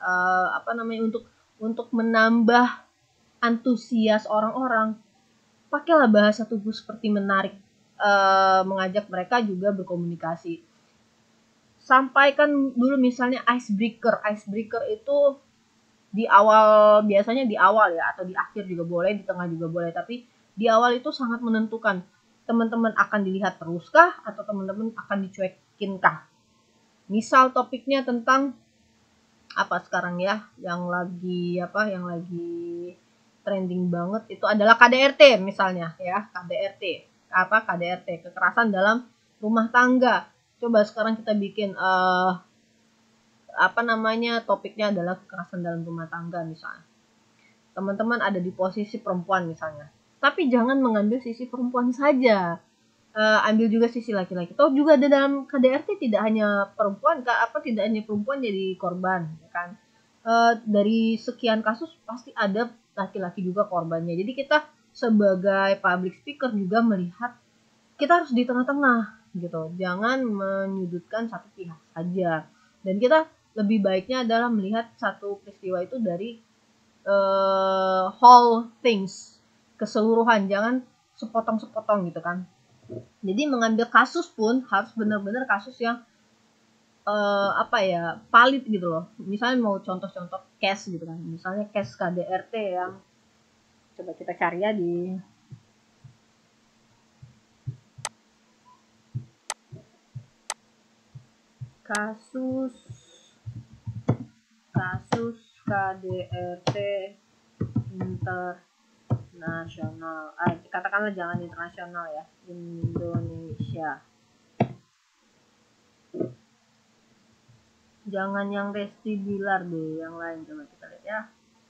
untuk menambah antusias orang-orang. Pakailah bahasa tubuh seperti menarik, mengajak mereka juga berkomunikasi. Sampaikan dulu misalnya icebreaker. Icebreaker itu di awal, biasanya di awal ya, atau di akhir juga boleh, di tengah juga boleh. Tapi di awal itu sangat menentukan. Teman-teman akan dilihat teruskah atau teman-teman akan dicuekinkah. Misal topiknya tentang apa sekarang ya, yang lagi trending banget itu adalah KDRT misalnya ya, KDRT, kekerasan dalam rumah tangga. Coba sekarang kita bikin topiknya adalah kekerasan dalam rumah tangga misalnya. Teman-teman ada di posisi perempuan misalnya, tapi jangan mengambil sisi perempuan saja, ambil juga sisi laki-laki. Toh juga ada dalam KDRT tidak hanya perempuan, tidak hanya perempuan jadi korban, ya kan? Dari sekian kasus pasti ada laki-laki juga korbannya. Jadi kita sebagai public speaker juga melihat kita harus di tengah-tengah gitu, jangan menyudutkan satu pihak saja, dan kita lebih baiknya adalah melihat satu peristiwa itu dari whole things, keseluruhan, jangan sepotong-sepotong gitu kan. Jadi mengambil kasus pun harus benar-benar kasus yang valid gitu loh. Misalnya mau contoh-contoh case gitu kan, misalnya case KDRT yang coba kita cari ya di kasus KDRT internasional, katakanlah jangan internasional ya, Indonesia, jangan yang Resti Bilar deh, yang lain coba kita lihat ya.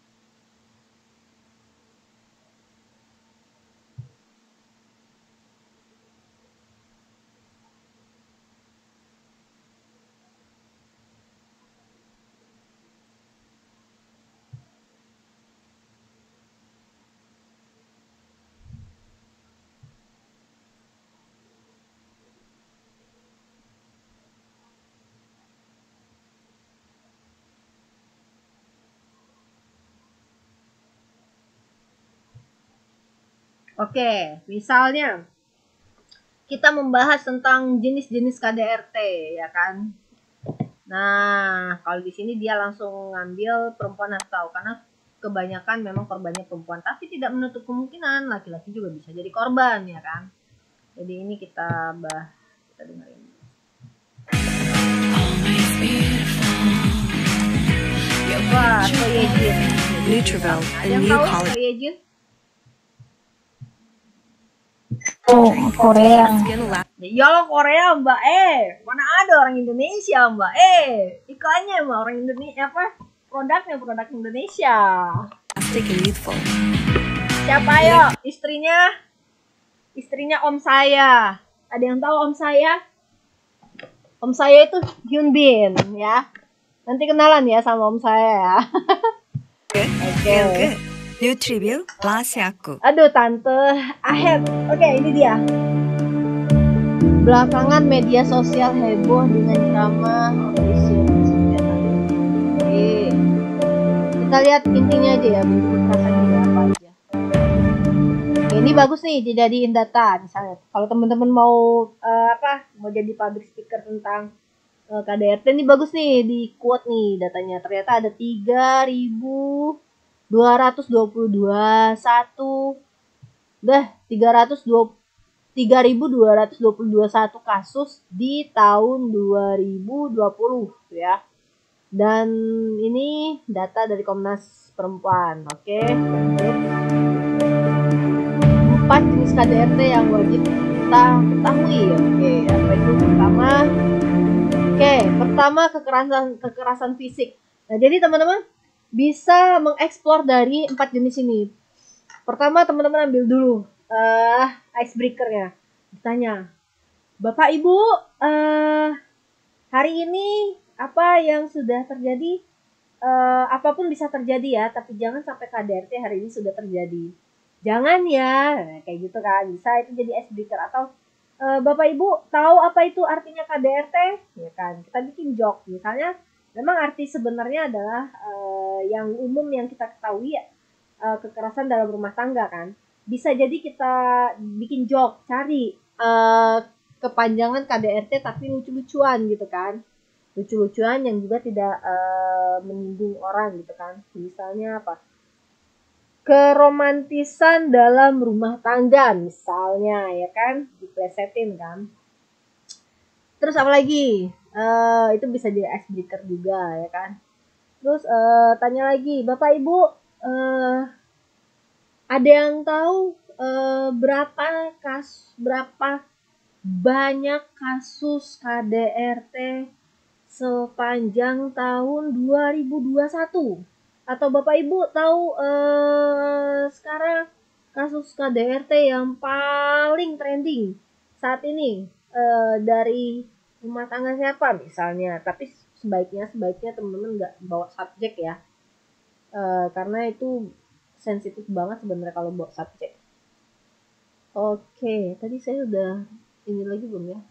Oke, misalnya kita membahas tentang jenis-jenis KDRT ya kan. Nah, kalau di sini dia langsung ngambil perempuan atau, karena kebanyakan memang korbannya perempuan, tapi tidak menutup kemungkinan laki-laki juga bisa jadi korban ya kan. Jadi ini kita dengerin. Wah, Soyejin. Nutrivell, a new college. Soyejin? Oh, Korea. Ya lo Korea Mbak mana ada orang Indonesia Mbak iklannya Mbak orang Indonesia, apa produknya produk Indonesia. Siapa yo istrinya om saya, ada yang tahu om saya? Om saya itu Hyun Bin ya, nanti kenalan ya sama om saya ya. Oke. Nutrivell, aku. Aduh tante Ahed. Oke, ini dia. Belakangan media sosial heboh dengan drama Oke. Kita lihat intinya aja ya, bentuk kekerasannya apa aja. Oke, ini bagus nih dijadiin data misalnya. Kalau teman-teman mau mau jadi public speaker tentang KDRT, ini bagus nih di quote nih datanya. Ternyata ada 3.222 kasus di tahun 2020 ya. Dan ini data dari Komnas Perempuan. Oke. 4 jenis KDRT yang wajib kita ketahui. Pertama kekerasan fisik. Nah, jadi teman-teman bisa mengeksplor dari 4 jenis ini. Pertama teman-teman ambil dulu icebreaker-nya. Ditanya, Bapak Ibu, hari ini apa yang sudah terjadi? Apapun bisa terjadi ya, tapi jangan sampai KDRT hari ini sudah terjadi. Jangan ya, kayak gitu kan. Bisa itu jadi icebreaker. Atau Bapak Ibu tahu apa itu artinya KDRT? Ya kan, kita bikin joke. Misalnya, memang arti sebenarnya adalah yang umum yang kita ketahui ya, kekerasan dalam rumah tangga kan. Bisa jadi kita bikin joke, cari kepanjangan KDRT tapi lucu-lucuan gitu kan. Lucu-lucuan yang juga tidak menyinggung orang gitu kan. Misalnya apa? Keromantisan dalam rumah tangga misalnya ya kan, diplesetin kan. Terus apa lagi? Itu bisa jadi icebreaker juga ya kan. Terus tanya lagi, Bapak Ibu ada yang tahu berapa banyak kasus KDRT sepanjang tahun 2021? Atau Bapak Ibu tahu sekarang kasus KDRT yang paling trending saat ini dari rumah tangga siapa misalnya? Tapi sebaiknya teman-teman nggak bawa subjek ya, karena itu sensitif banget sebenarnya kalau bawa subjek. Oke, tadi saya udah ini lagi belum ya?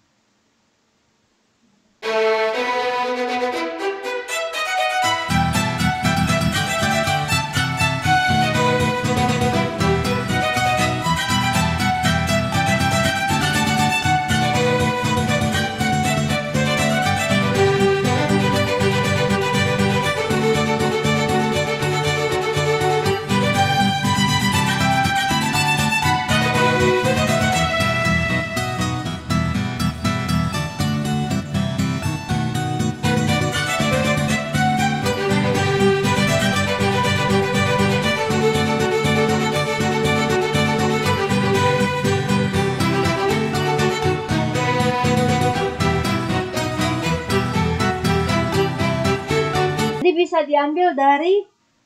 Jadi bisa diambil dari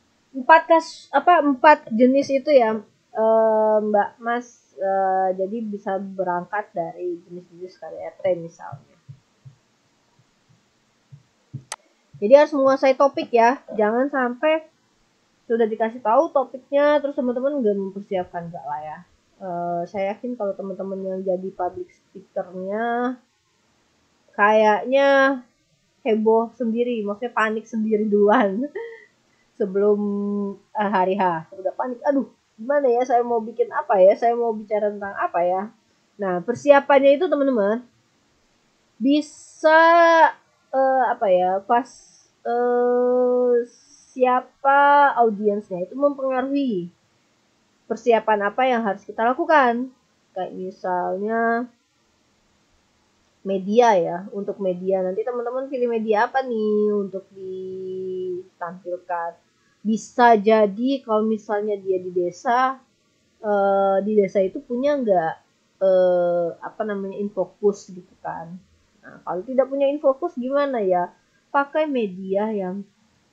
empat jenis itu ya, Mbak Mas. Jadi bisa berangkat dari jenis-jenis KDRT misalnya. Jadi harus menguasai topik ya, jangan sampai sudah dikasih tahu topiknya terus teman-teman nggak mempersiapkan, enggak lah ya. Saya yakin kalau teman-teman yang jadi public speakernya kayaknya heboh sendiri, maksudnya panik sendiri duluan sebelum hari H. Udah panik, aduh gimana ya, saya mau bikin apa ya, saya mau bicara tentang apa ya. Nah persiapannya itu teman-teman bisa pas siapa audiensnya itu mempengaruhi persiapan apa yang harus kita lakukan. Kayak misalnya media ya, untuk media nanti teman-teman pilih media apa nih untuk ditampilkan. Bisa jadi kalau misalnya dia di desa itu punya nggak infokus gitu kan. Nah kalau tidak punya infokus gimana ya, pakai media yang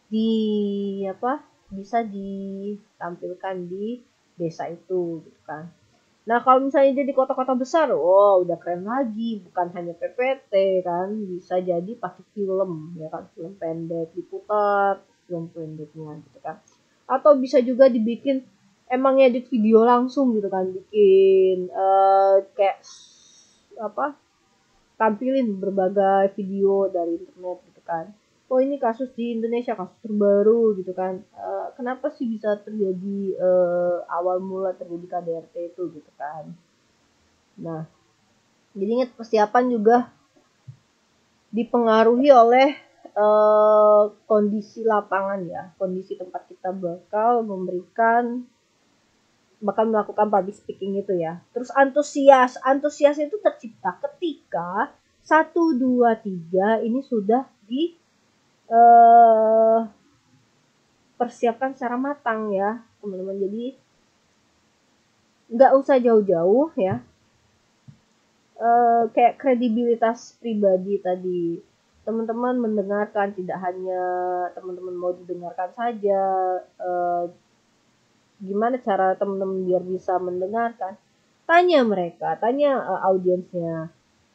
bisa ditampilkan di desa itu gitu kan. Nah kalau misalnya jadi kota-kota besar, udah keren lagi, bukan hanya PPT kan, bisa jadi pakai film ya kan, film pendek diputar, film pendeknya gitu kan. Atau bisa juga dibikin emang edit video langsung gitu kan, bikin tampilin berbagai video dari internet gitu kan. Ini kasus di Indonesia, kasus terbaru gitu kan. Kenapa sih bisa terjadi awal mula terjadi KDRT itu gitu kan. Nah, jadi ingat persiapan juga dipengaruhi oleh kondisi lapangan ya, kondisi tempat kita bakal melakukan public speaking itu ya. Terus antusias itu tercipta ketika 1, 2, 3 ini sudah persiapkan secara matang ya teman-teman. Jadi nggak usah jauh-jauh ya, kayak kredibilitas pribadi tadi, teman-teman mendengarkan, tidak hanya teman-teman mau didengarkan saja. Gimana cara teman-teman biar bisa mendengarkan, tanya mereka, tanya audiensnya.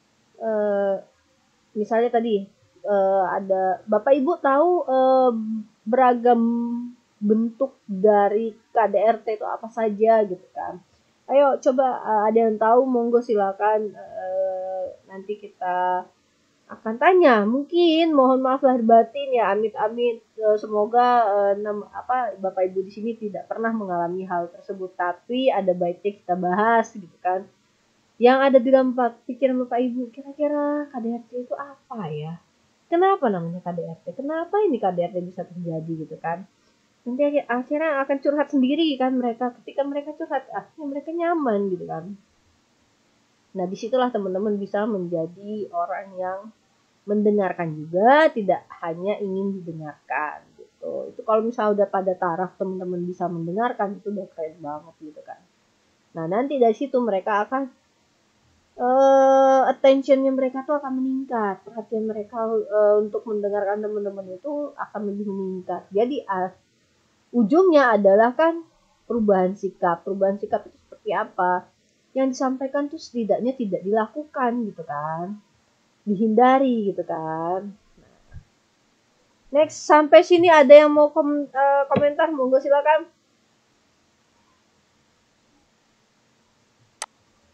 Misalnya tadi ada Bapak Ibu tahu beragam bentuk dari KDRT itu apa saja gitu kan. Ayo coba ada yang tahu, monggo silakan, nanti kita akan tanya. Mungkin mohon maaf lahir batin ya, amit-amit, semoga Bapak Ibu di sini tidak pernah mengalami hal tersebut, tapi ada baiknya kita bahas gitu kan. Yang ada di dalam pikiran Bapak Ibu, kira-kira KDRT itu apa ya? Kenapa namanya KDRT? Kenapa ini KDRT bisa terjadi gitu kan? Nanti akhirnya akan curhat sendiri kan mereka. Ketika mereka curhat, akhirnya mereka nyaman gitu kan. Nah disitulah teman-teman bisa menjadi orang yang mendengarkan juga, tidak hanya ingin didengarkan gitu. Itu kalau misalnya udah pada taraf teman-teman bisa mendengarkan, itu udah keren banget gitu kan. Nah nanti dari situ mereka akan attentionnya mereka tuh akan meningkat, perhatian mereka untuk mendengarkan teman-teman itu akan lebih meningkat. Jadi ujungnya adalah kan perubahan sikap itu seperti apa, yang disampaikan tuh setidaknya tidak dilakukan gitu kan, dihindari gitu kan. Next, sampai sini ada yang mau komentar, monggo silakan.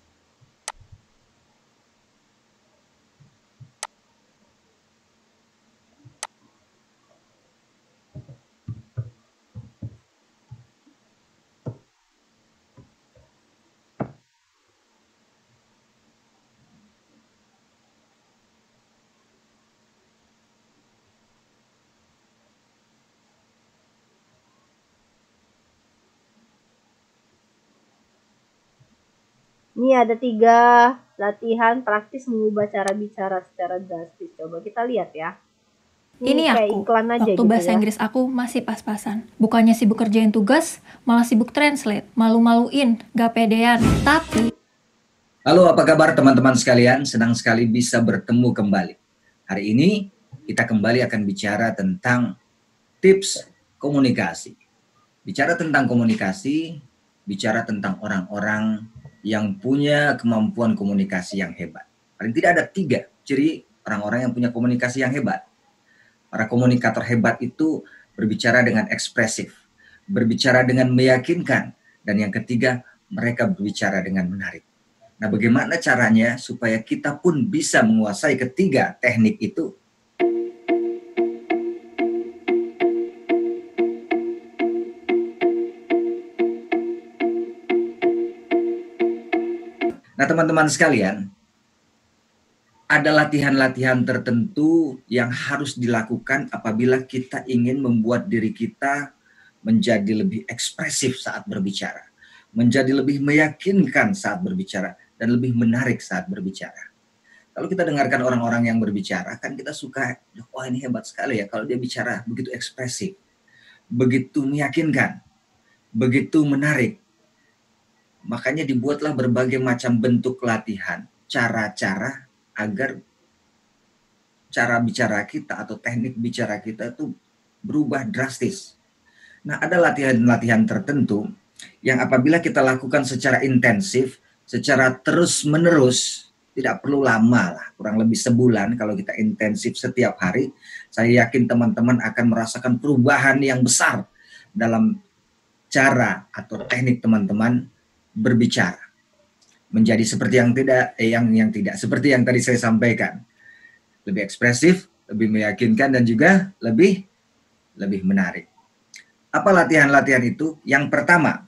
Ini ada 3 latihan praktis mengubah cara bicara secara drastis. Coba kita lihat ya. Ini kayak aku, iklan aja waktu gitu bahasa ya. Inggris aku masih pas-pasan. Bukannya sibuk kerjain tugas, malah sibuk translate. Malu-maluin, gak pedean. Tapi... Halo, apa kabar teman-teman sekalian? Senang sekali bisa bertemu kembali. Hari ini kita kembali akan bicara tentang tips komunikasi. Bicara tentang komunikasi, bicara tentang orang-orang yang punya kemampuan komunikasi yang hebat. Paling tidak ada 3 ciri orang-orang yang punya komunikasi yang hebat. Para komunikator hebat itu berbicara dengan ekspresif, berbicara dengan meyakinkan, dan yang ketiga, mereka berbicara dengan menarik. Nah, bagaimana caranya supaya kita pun bisa menguasai ketiga teknik itu? Nah, teman-teman sekalian, ada latihan-latihan tertentu yang harus dilakukan apabila kita ingin membuat diri kita menjadi lebih ekspresif saat berbicara, menjadi lebih meyakinkan saat berbicara, dan lebih menarik saat berbicara. Kalau kita dengarkan orang-orang yang berbicara, kan kita suka, wah ini hebat sekali ya kalau dia bicara begitu ekspresif, begitu meyakinkan, begitu menarik. Makanya dibuatlah berbagai macam bentuk latihan, cara-cara agar cara bicara kita atau teknik bicara kita itu berubah drastis. Nah, ada latihan-latihan tertentu yang apabila kita lakukan secara intensif, secara terus-menerus, tidak perlu lama lah, kurang lebih sebulan kalau kita intensif setiap hari, saya yakin teman-teman akan merasakan perubahan yang besar dalam cara atau teknik teman-teman berbicara. Menjadi seperti yang tidak seperti yang tadi saya sampaikan, lebih ekspresif, lebih meyakinkan, dan juga lebih menarik. Apa latihan-latihan itu? Yang pertama,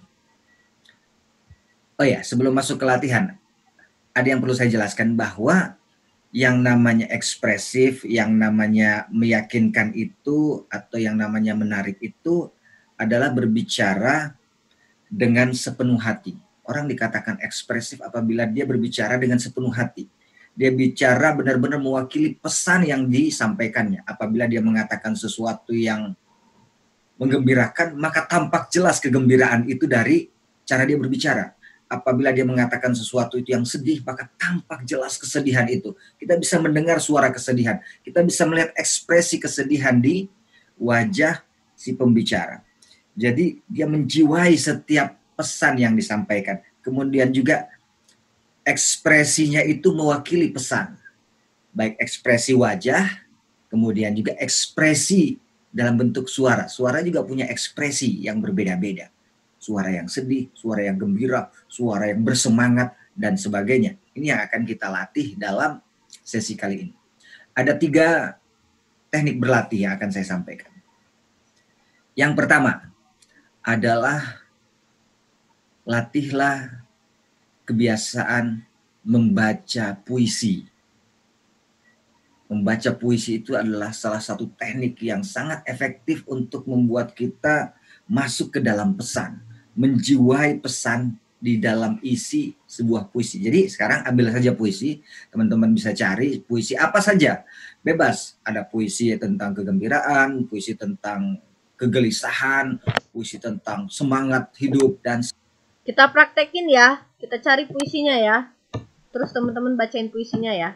sebelum masuk ke latihan, ada yang perlu saya jelaskan bahwa yang namanya ekspresif, yang namanya meyakinkan itu, atau yang namanya menarik itu adalah berbicara dengan sepenuh hati. Orang dikatakan ekspresif apabila dia berbicara dengan sepenuh hati. Dia bicara benar-benar mewakili pesan yang disampaikannya. Apabila dia mengatakan sesuatu yang menggembirakan, maka tampak jelas kegembiraan itu dari cara dia berbicara. Apabila dia mengatakan sesuatu itu yang sedih, maka tampak jelas kesedihan itu. Kita bisa mendengar suara kesedihan. Kita bisa melihat ekspresi kesedihan di wajah si pembicara. Jadi dia menjiwai setiap pesan yang disampaikan. Kemudian juga ekspresinya itu mewakili pesan. Baik ekspresi wajah, kemudian juga ekspresi dalam bentuk suara. Suara juga punya ekspresi yang berbeda-beda. Suara yang sedih, suara yang gembira, suara yang bersemangat, dan sebagainya. Ini yang akan kita latih dalam sesi kali ini. Ada 3 teknik berlatih yang akan saya sampaikan. Yang pertama adalah latihlah kebiasaan membaca puisi. Membaca puisi itu adalah salah satu teknik yang sangat efektif untuk membuat kita masuk ke dalam pesan, menjiwai pesan di dalam isi sebuah puisi. Jadi sekarang ambil saja puisi, teman-teman bisa cari puisi apa saja, bebas. Ada puisi tentang kegembiraan, puisi tentang kegelisahan, puisi tentang semangat hidup, dan Kita praktekin ya, kita cari puisinya ya. Terus teman-teman bacain puisinya ya.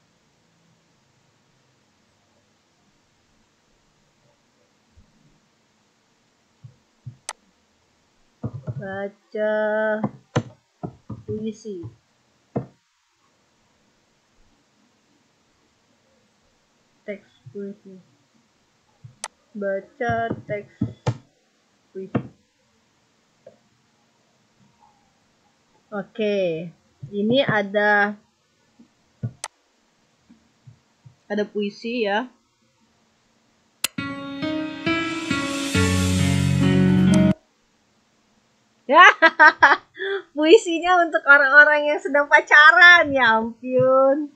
Baca puisi. Teks puisi. Baca teks puisi. Oke, ini ada puisi ya. Ya, puisinya untuk orang-orang yang sedang pacaran, ya ampun.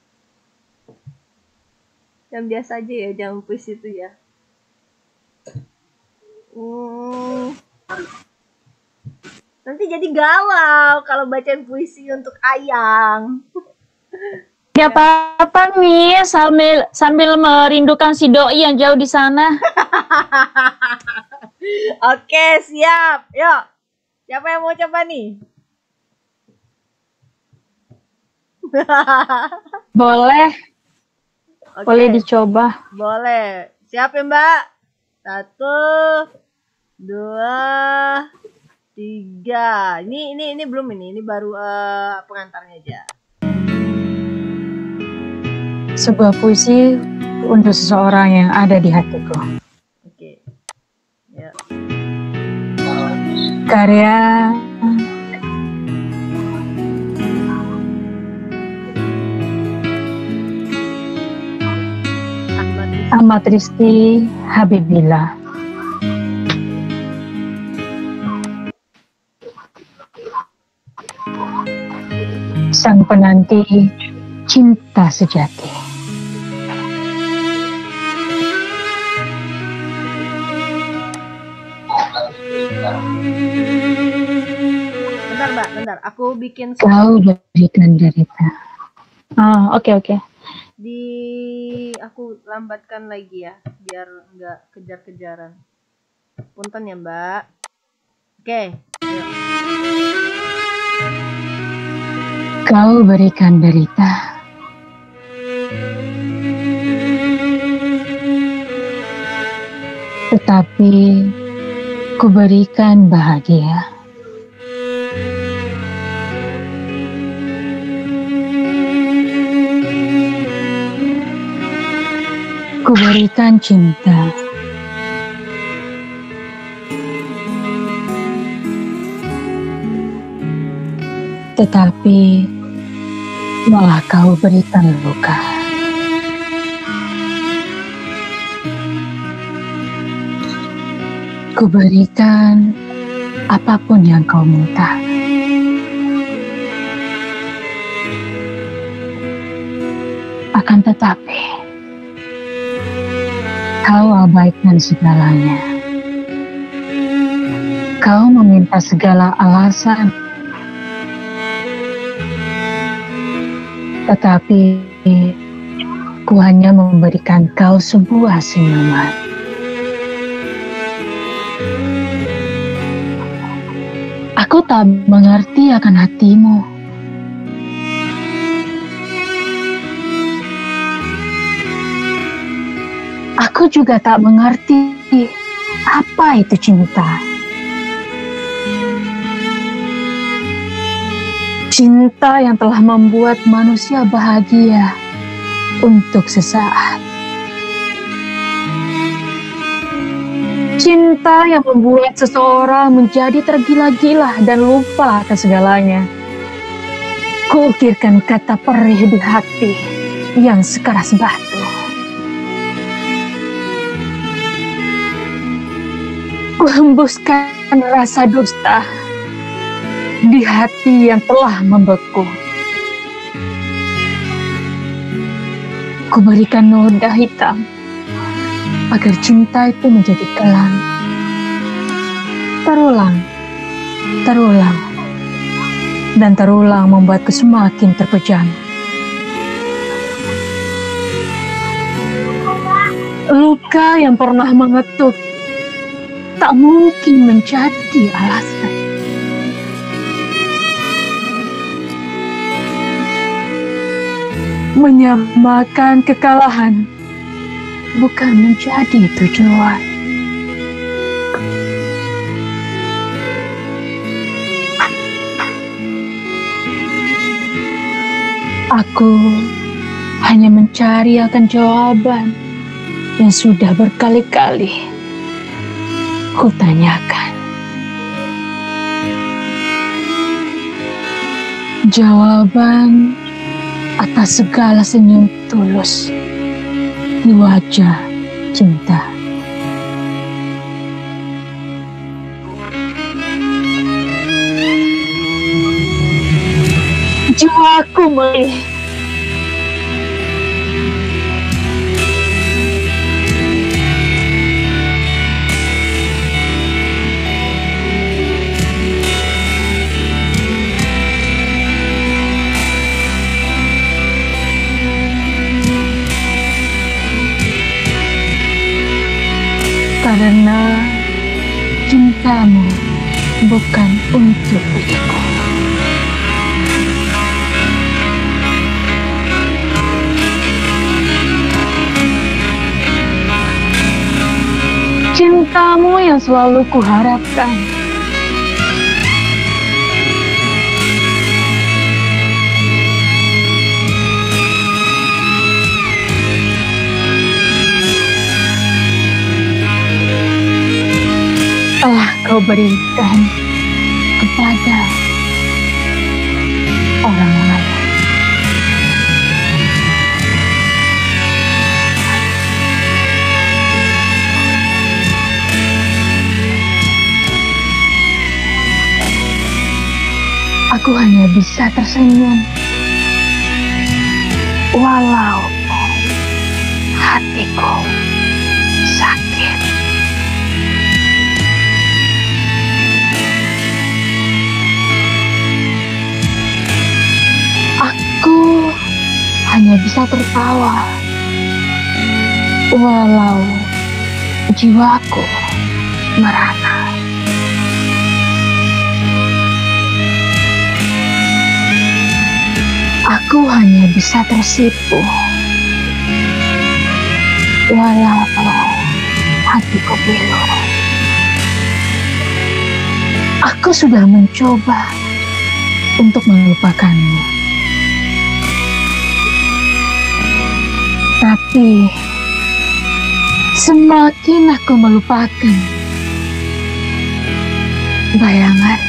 Yang biasa aja ya, jangan puisi itu ya. Nanti nanti jadi galau kalau bacain puisi untuk Ayang. Ya apa-apa nih, sambil merindukan si doi yang jauh di sana. Oke, siap. Yuk. Siapa yang mau coba nih? Boleh. Oke. Boleh dicoba. Boleh. Siap ya, Mbak? 1, 2, 3. Ini belum ini baru pengantarnya aja. Sebuah puisi untuk seseorang yang ada di hatiku. Oke. Ya. Karya Ahmad Rizky Habibillah. Sang penanti cinta sejati. Bentar, Mbak, bentar. Aku bikin Kau berikan derita. Oke. Aku lambatkan lagi ya, biar nggak kejar-kejaran. Punten ya, Mbak. Oke. Yuk. Kau berikan derita. Tetapi ku berikan bahagia. Ku berikan cinta. Tetapi malah kau berikan luka. Ku berikan apapun yang kau minta. Akan tetapi kau abaikan segalanya. Kau meminta segala alasan. Tetapi ku hanya memberikan kau sebuah senyuman. Aku tak mengerti akan hatimu. Aku juga tak mengerti apa itu cinta. Cinta yang telah membuat manusia bahagia untuk sesaat. Cinta yang membuat seseorang menjadi tergila-gila dan lupa akan segalanya. Kuukirkan kata perih di hati yang sekeras batu. Kuhembuskan rasa dusta di hati yang telah membeku. Kuberikan noda hitam agar cinta itu menjadi kelam. Terulang, dan terulang membuatku semakin terpejam. Luka yang pernah mengetuk tak mungkin menjadi alasan. Menyamakan kekalahan bukan menjadi tujuan. Aku hanya mencari akan jawaban yang sudah berkali-kali kutanyakan. Jawaban atas segala senyum tulus di wajah cinta. Jiwaku melih. Karena cintamu bukan untuk diriku. Cintamu yang selalu kuharapkan. Telah kau berikan kepada orang lain. Aku hanya bisa tersenyum, walau hatiku sakit. Aku hanya bisa tertawa, walau jiwaku merana. Aku hanya bisa tersipu, walau hatiku pilu. Aku sudah mencoba untuk melupakanmu, tapi semakin aku melupakan bayanganmu.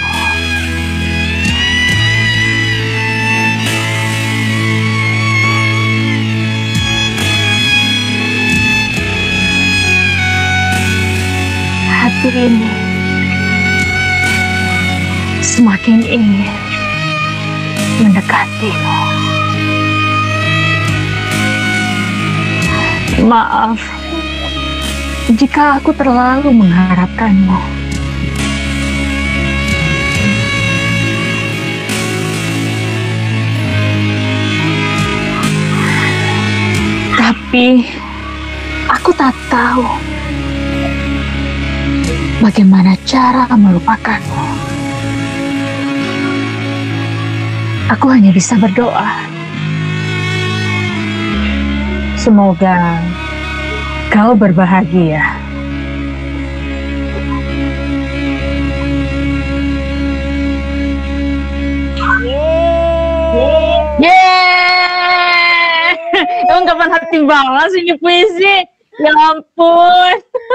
Hati ini semakin ingin mendekatimu. Maaf jika aku terlalu mengharapkanmu. Tapi aku tak tahu bagaimana cara melupakanmu. Aku hanya bisa berdoa. Semoga kau berbahagia. Ungkapan hati banget sih ini puisi. Ya ampun.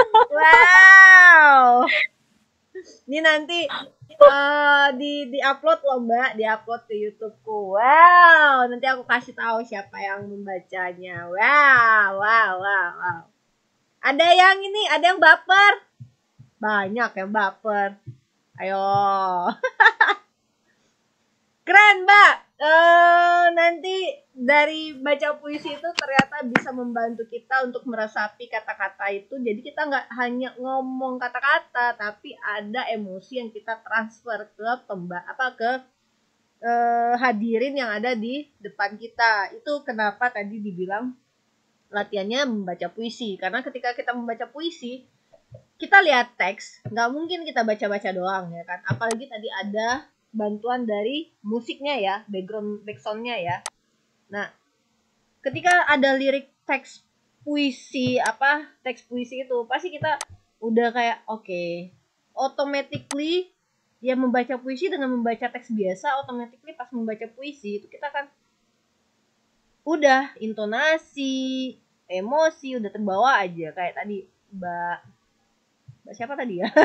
Wow. Ini nanti di upload loh Mbak, di upload ke YouTubeku. Wow, nanti aku kasih tahu siapa yang membacanya. Wow. Ada yang ini, ada yang baper. Banyak yang baper. Ayo. Keren Mbak. Nanti dari baca puisi itu ternyata bisa membantu kita untuk meresapi kata-kata itu. Jadi kita nggak hanya ngomong kata-kata, tapi ada emosi yang kita transfer ke hadirin yang ada di depan kita. Itu kenapa tadi dibilang latihannya membaca puisi. Karena ketika kita membaca puisi, kita lihat teks, nggak mungkin kita baca-baca doang ya kan. Apalagi tadi ada bantuan dari musiknya ya, background soundnya ya. Nah, ketika ada lirik teks puisi itu pasti kita udah kayak oke, automatically ya membaca puisi dengan membaca teks biasa, automatically pas membaca puisi itu kita kan udah intonasi, emosi udah terbawa aja kayak tadi Mbak siapa tadi ya?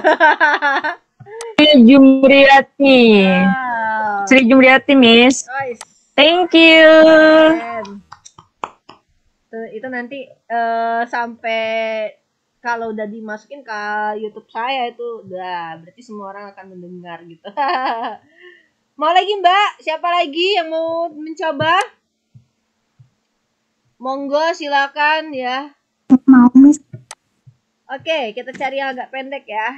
Jumriyati. Wow. Sri Jumriyati, Miss. Nice. Thank you. Itu nanti sampai kalau udah dimasukin ke YouTube saya itu udah berarti semua orang akan mendengar gitu. Mau lagi Mbak? Siapa lagi yang mau mencoba? Monggo silakan ya. Mau Miss. Oke, kita cari yang agak pendek ya.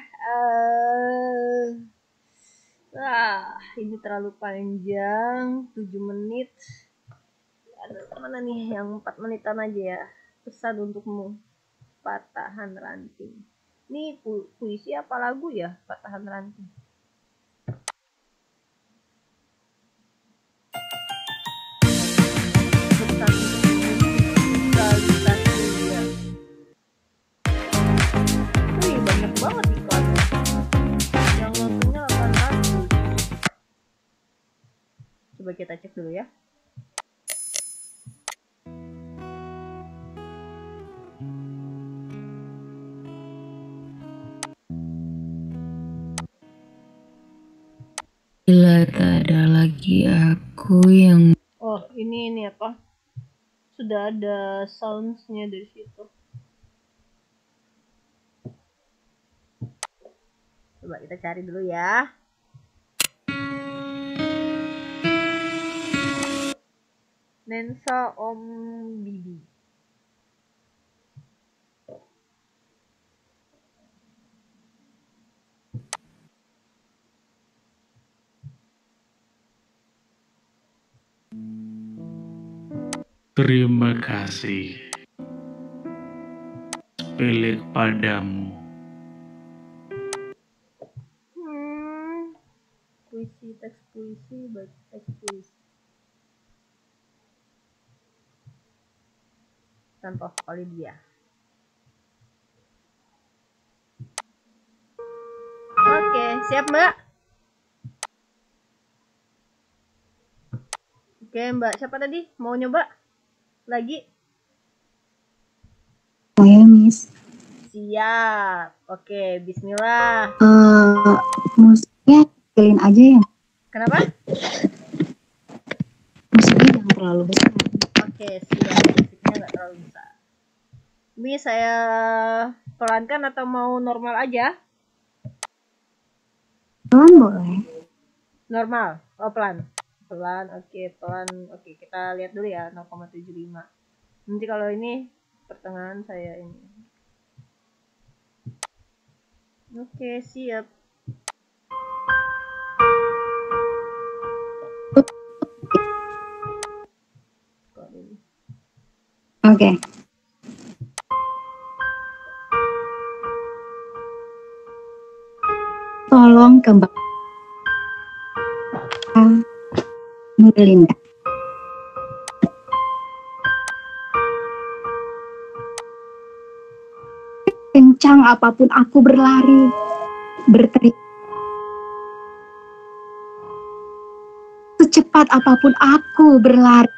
Ini terlalu panjang, 7 menit. Ada mana nih yang 4 menitan aja ya. Pesan untukmu, patahan ranting. Ini puisi apa lagu ya? Patahan ranting. Wih, banyak banget iklan. Yang nontonnya 800. Coba kita cek dulu ya. Bila tak ada lagi aku yang... Oh, ini apa? Sudah ada sounds-nya dari situ. Coba kita cari dulu ya. Nensa Om Bibi. Terima kasih. Pilih padamu. Puisi, teks puisi, baca teks puisi. Contoh Olivia. Oke, siap Mbak? Oke Mbak, siapa tadi? Mau nyoba? Lagi? Saya Miss. Siap. Oke, bismillah. Musiknya kecilin aja ya. Kenapa? Musiknya jangan terlalu besar. Oke, siap. Musiknya nggak terlalu besar. Ini saya pelankan atau mau normal aja? Pelan boleh. Normal. Oh, pelan. Pelan. Oke, pelan. Oke, kita lihat dulu ya 0,75. Nanti kalau ini pertengahan saya ini. Oke, siap. Oke. Tolong kembali. Nurlinda. Kencang apapun aku berlari, berteriak. Secepat apapun aku berlari.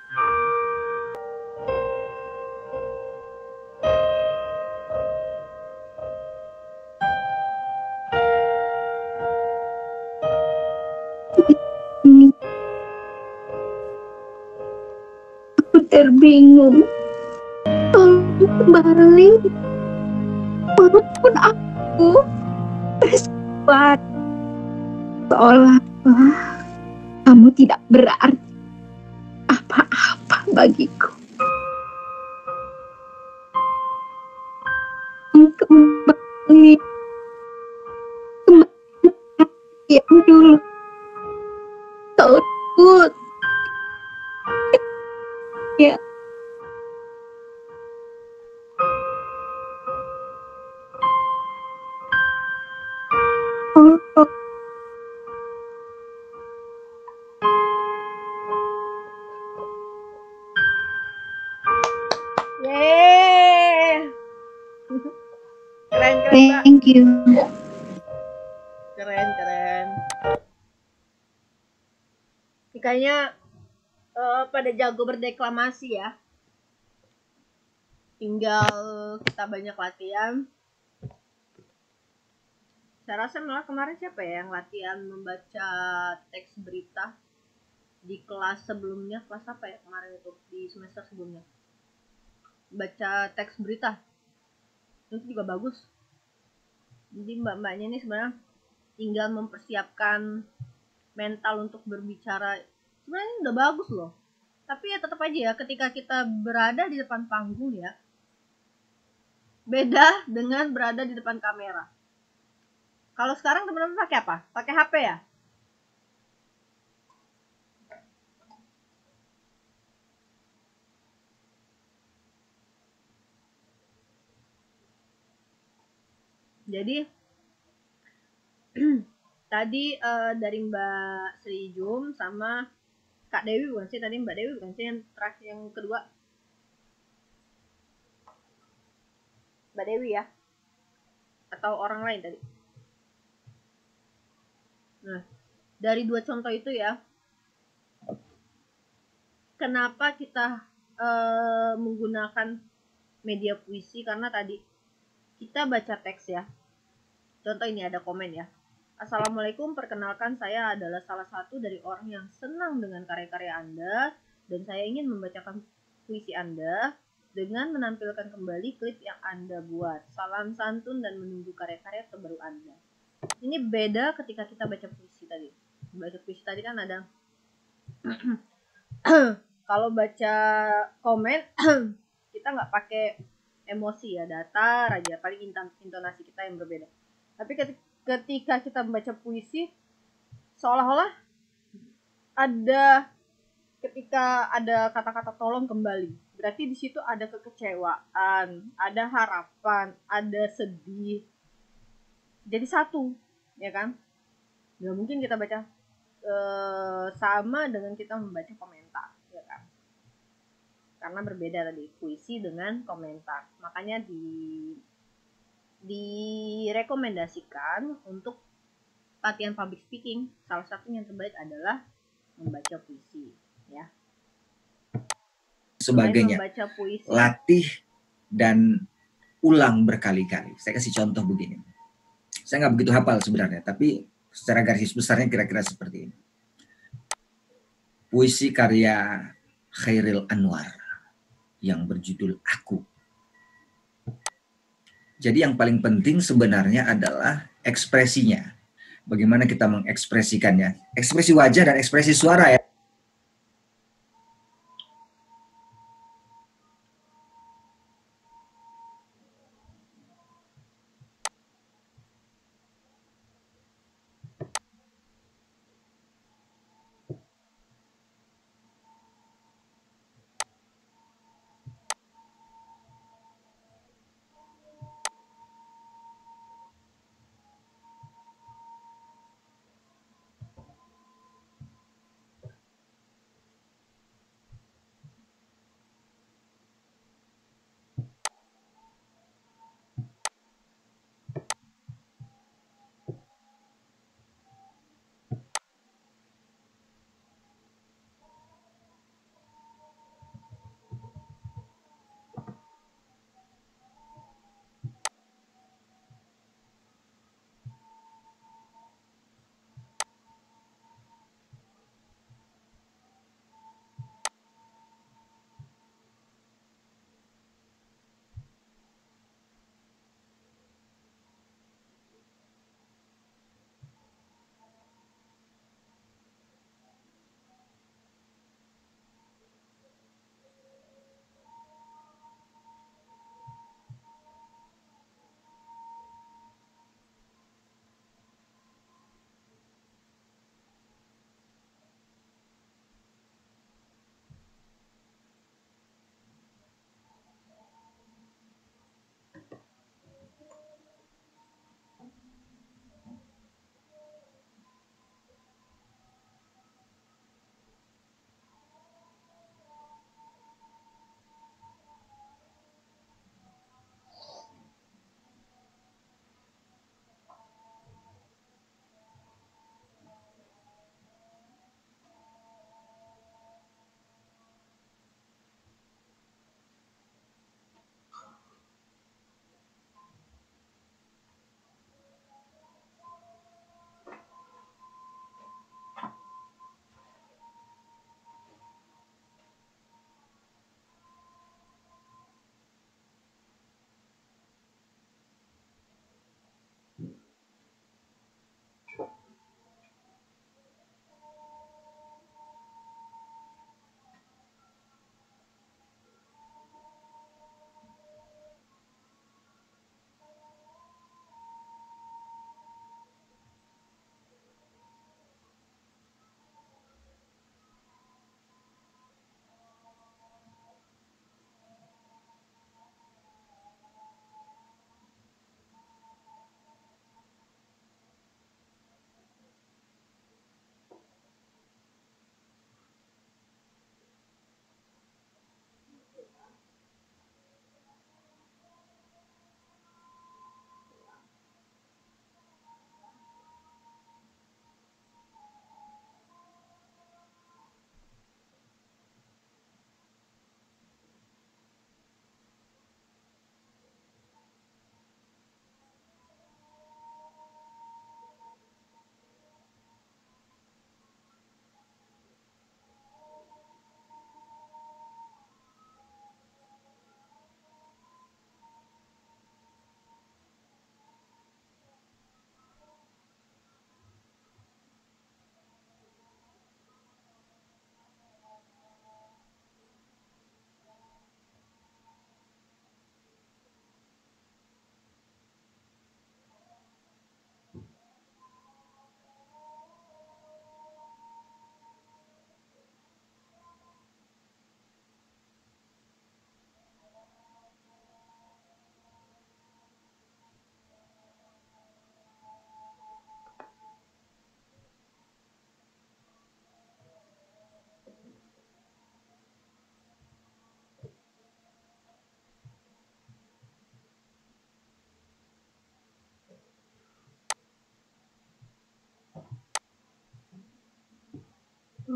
Aku terbingung. Tolong kembali. Walaupun aku bersabar, seolah-olah kamu tidak berarti apa-apa bagiku. Kembali yang dulu kau sebut. Ya. Yeay. Keren, Mbak. Thank you. Keren. Kayaknya pada jago berdeklamasi ya. Tinggal kita banyak latihan. Saya rasa malah kemarin siapa ya yang latihan membaca teks berita di kelas sebelumnya, kelas apa ya kemarin itu di semester sebelumnya, baca teks berita itu juga bagus. Jadi mbak-mbaknya ini sebenarnya tinggal mempersiapkan mental untuk berbicara, sebenarnya udah bagus loh. Tapi ya tetap aja ya, ketika kita berada di depan panggung ya, beda dengan berada di depan kamera. Kalau sekarang teman-teman pakai apa? Pakai HP ya? Jadi tadi dari Mbak Sri Jum sama Kak Dewi bukan sih, tadi Mbak Dewi bukan sih yang terakhir, yang kedua Mbak Dewi ya, atau orang lain tadi. Nah, dari dua contoh itu ya, kenapa kita menggunakan media puisi, karena tadi kita baca teks ya. Contoh ini ada komen ya. Assalamualaikum, perkenalkan saya adalah salah satu dari orang yang senang dengan karya-karya Anda dan saya ingin membacakan puisi Anda dengan menampilkan kembali klip yang Anda buat. Salam santun dan menunggu karya-karya terbaru Anda. Ini beda ketika kita baca puisi tadi. Baca puisi tadi kan ada kalau baca komen kita nggak pakai emosi ya, datar aja, paling intonasi kita yang berbeda. Tapi ketika kita membaca puisi, seolah-olah ada, ketika ada kata-kata tolong kembali, berarti di situ ada kekecewaan, ada harapan, ada sedih, jadi satu, ya kan? Nggak mungkin kita baca sama dengan kita membaca komentar, ya kan? Karena berbeda tadi puisi dengan komentar. Makanya direkomendasikan untuk latihan public speaking, salah satunya yang terbaik adalah membaca puisi, ya. Sebagainya. Membaca puisi, latih dan ulang berkali-kali. Saya kasih contoh begini. Saya nggak begitu hafal sebenarnya, tapi secara garis besarnya kira-kira seperti ini. Puisi karya Khairil Anwar yang berjudul Aku. Jadi yang paling penting sebenarnya adalah ekspresinya. Bagaimana kita mengekspresikannya. Ekspresi wajah dan ekspresi suara ya.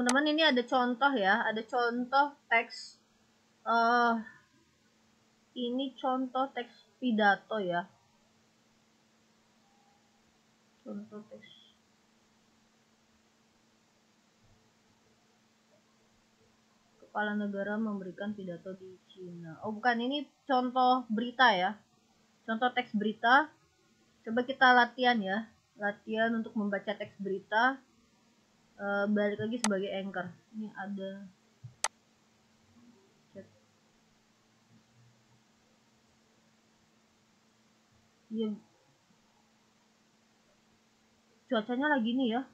teman-teman, ini ada contoh ya, ada contoh teks. Ini contoh teks pidato ya. Contoh teks. Kepala negara memberikan pidato di Cina. Oh bukan, ini contoh berita ya. Contoh teks berita. Coba kita latihan ya. Latihan untuk membaca teks berita. Balik lagi sebagai anchor. Ini ada ya, cuacanya lagi nih ya,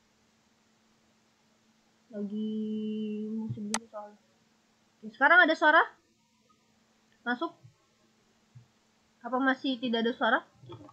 lagi musim dingin soalnya. Sekarang ada suara masuk? Apa masih tidak ada suara?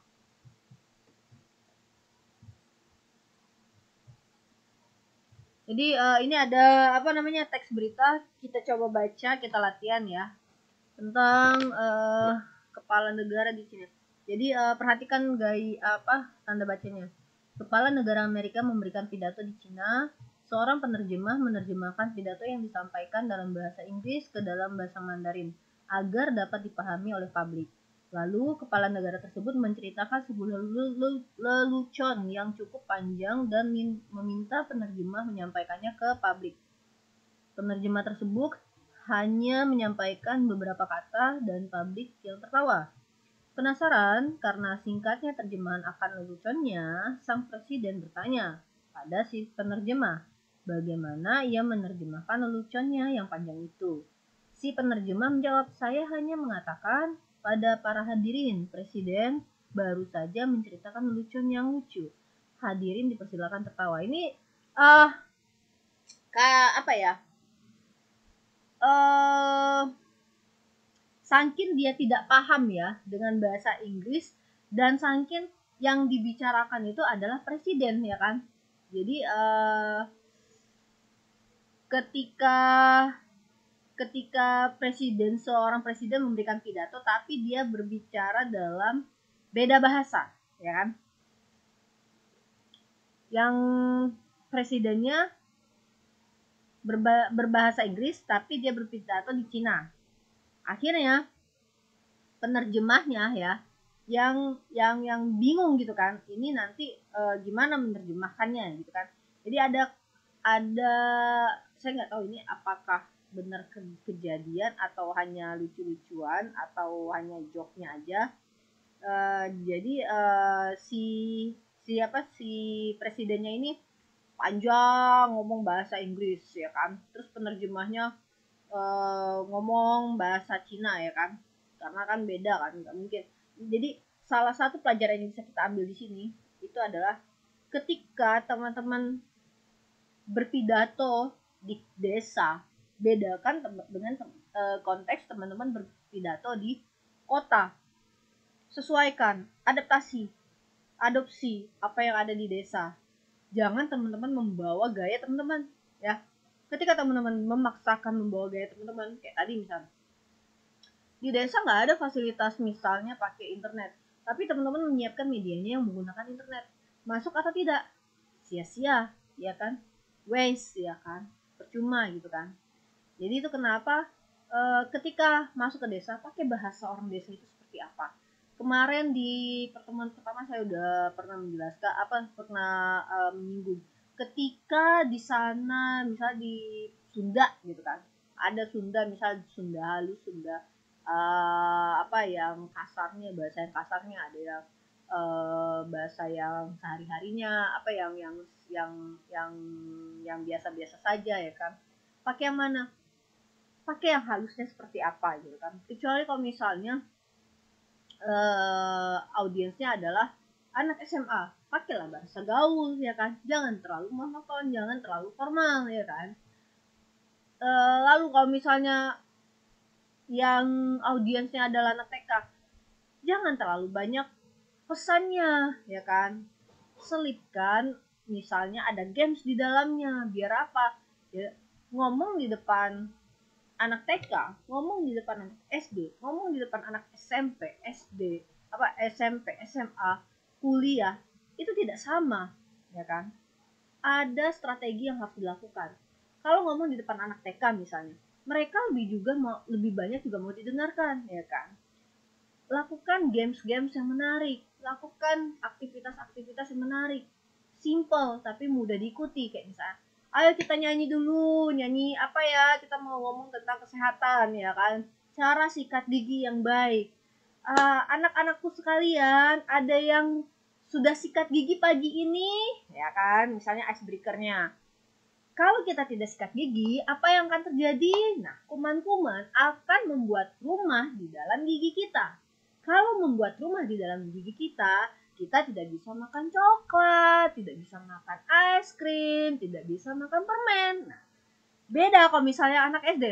Jadi ini ada apa namanya, teks berita. Kita coba baca, kita latihan ya, tentang kepala negara di Cina. Jadi perhatikan tanda bacanya. Kepala negara Amerika memberikan pidato di Cina. Seorang penerjemah menerjemahkan pidato yang disampaikan dalam bahasa Inggris ke dalam bahasa Mandarin agar dapat dipahami oleh publik. Lalu kepala negara tersebut menceritakan sebuah lelucon yang cukup panjang dan meminta penerjemah menyampaikannya ke publik. Penerjemah tersebut hanya menyampaikan beberapa kata dan publik yang tertawa. Penasaran karena singkatnya terjemahan akan leluconnya, sang presiden bertanya pada si penerjemah bagaimana ia menerjemahkan leluconnya yang panjang itu. Si penerjemah menjawab, saya hanya mengatakan pada para hadirin, presiden baru saja menceritakan lelucon yang lucu. Hadirin dipersilakan tertawa. Ini apa ya? Saking dia tidak paham ya dengan bahasa Inggris, dan saking yang dibicarakan itu adalah presiden ya kan. Jadi ketika seorang presiden memberikan pidato tapi dia berbicara dalam beda bahasa ya kan. Yang presidennya berbahasa Inggris tapi dia berpidato di Cina. Akhirnya penerjemahnya ya yang bingung gitu kan, ini nanti gimana menerjemahkannya gitu kan. Jadi ada saya nggak tahu ini apakah benar kejadian atau hanya lucu-lucuan atau hanya joke-nya aja. Jadi si presidennya ini panjang ngomong bahasa Inggris ya kan, terus penerjemahnya ngomong bahasa Cina ya kan, karena kan beda kan, nggak mungkin. Jadi salah satu pelajaran yang bisa kita ambil di sini itu adalah ketika teman-teman berpidato di desa, bedakan dengan konteks teman-teman berpidato di kota. Sesuaikan, adopsi apa yang ada di desa. Jangan teman-teman membawa gaya teman-teman ya. Ketika teman-teman memaksakan membawa gaya teman-teman, kayak tadi misalnya di desa nggak ada fasilitas misalnya pakai internet, tapi teman-teman menyiapkan medianya yang menggunakan internet, masuk atau tidak? Sia-sia ya kan, waste ya kan, percuma gitu kan. Jadi itu kenapa ketika masuk ke desa pakai bahasa orang desa itu seperti apa. Kemarin di pertemuan pertama saya udah pernah menjelaskan menyinggung ketika di sana misalnya di Sunda gitu kan, ada Sunda, misal Sunda halus, Sunda yang kasarnya, bahasa yang kasarnya, ada yang bahasa yang sehari-harinya, yang biasa-biasa saja ya kan. Pakai yang mana? Pakai yang halusnya seperti apa gitu kan. Kecuali kalau misalnya audiensnya adalah anak SMA, pakailah bahasa gaul ya kan, jangan terlalu monoton, jangan terlalu formal ya kan. Lalu kalau misalnya yang audiensnya adalah anak TK, jangan terlalu banyak pesannya ya kan, selipkan misalnya ada games di dalamnya, biar apa ya, ngomong di depan anak TK, ngomong di depan anak SD, ngomong di depan anak SMP, SMP, SMA, kuliah, itu tidak sama ya kan. ada strategi yang harus dilakukan. Kalau ngomong di depan anak TK misalnya, mereka lebih banyak juga mau didengarkan, ya kan? Lakukan games-games yang menarik, lakukan aktivitas-aktivitas yang menarik, simple tapi mudah diikuti, kayak misalnya, ayo kita nyanyi dulu, nyanyi apa ya? Kita mau ngomong tentang kesehatan, ya kan? Cara sikat gigi yang baik. Anak-anakku sekalian, ada yang sudah sikat gigi pagi ini, ya kan? Misalnya icebreaker-nya. Kalau kita tidak sikat gigi, apa yang akan terjadi? Nah, kuman-kuman akan membuat rumah di dalam gigi kita. Kalau membuat rumah di dalam gigi kita, kita tidak bisa makan coklat, tidak bisa makan es krim, tidak bisa makan permen. Nah, beda kalau misalnya anak SD.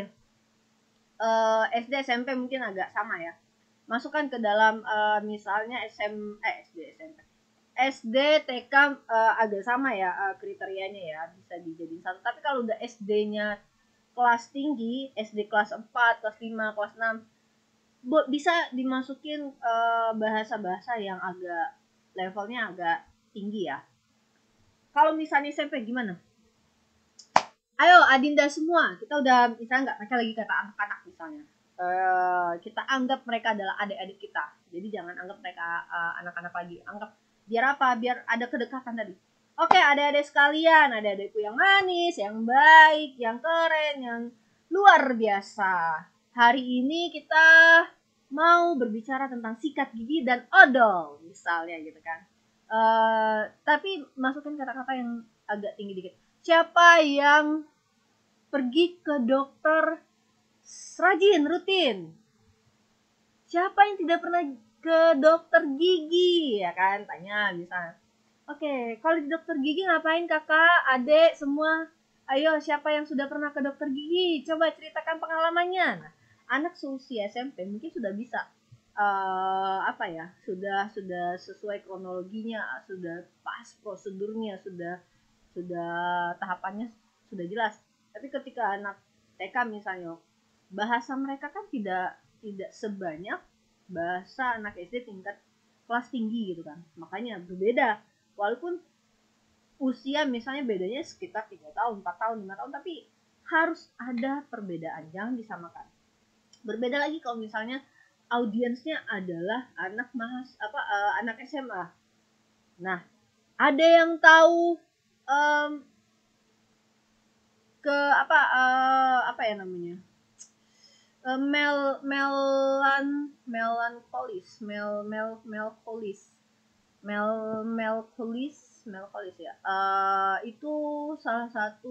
SD, SMP mungkin agak sama ya. Masukkan ke dalam misalnya SD, SMP. SD, TK agak sama ya kriterianya ya, bisa dijadiin satu. Tapi kalau udah SD-nya kelas tinggi, SD kelas 4, kelas 5, kelas 6, bisa dimasukin bahasa-bahasa yang agak levelnya agak tinggi ya. Kalau misalnya SMP gimana? Ayo Adinda semua, kita udah misalnya nggak pakai lagi kata anak-anak misalnya. Kita anggap mereka adalah adik-adik kita. Jadi jangan anggap mereka anak-anak lagi. Anggap biar apa? Biar ada kedekatan tadi. Oke, adik-adik sekalian, adik-adikku yang manis, yang baik, yang keren, yang luar biasa. Hari ini kita mau berbicara tentang sikat gigi dan odol, misalnya gitu kan. Tapi masukin kata-kata yang agak tinggi dikit. Siapa yang pergi ke dokter rajin, rutin? Siapa yang tidak pernah ke dokter gigi, ya kan? Tanya misalnya. Oke, kalau di dokter gigi ngapain kakak, adik, semua? Ayo, siapa yang sudah pernah ke dokter gigi? Coba ceritakan pengalamannya. Nah, anak seusia SMP mungkin sudah bisa sudah sesuai kronologinya, sudah pas prosedurnya, sudah tahapannya sudah jelas. Tapi ketika anak TK misalnya, bahasa mereka kan tidak sebanyak bahasa anak SD tingkat kelas tinggi gitu kan. Makanya berbeda. Walaupun usia misalnya bedanya sekitar 3 tahun, 4 tahun, 5 tahun, tapi harus ada perbedaan, jangan disamakan. Berbeda lagi kalau misalnya audiensnya adalah anak anak SMA. Nah, ada yang tahu melankolis ya. Itu salah satu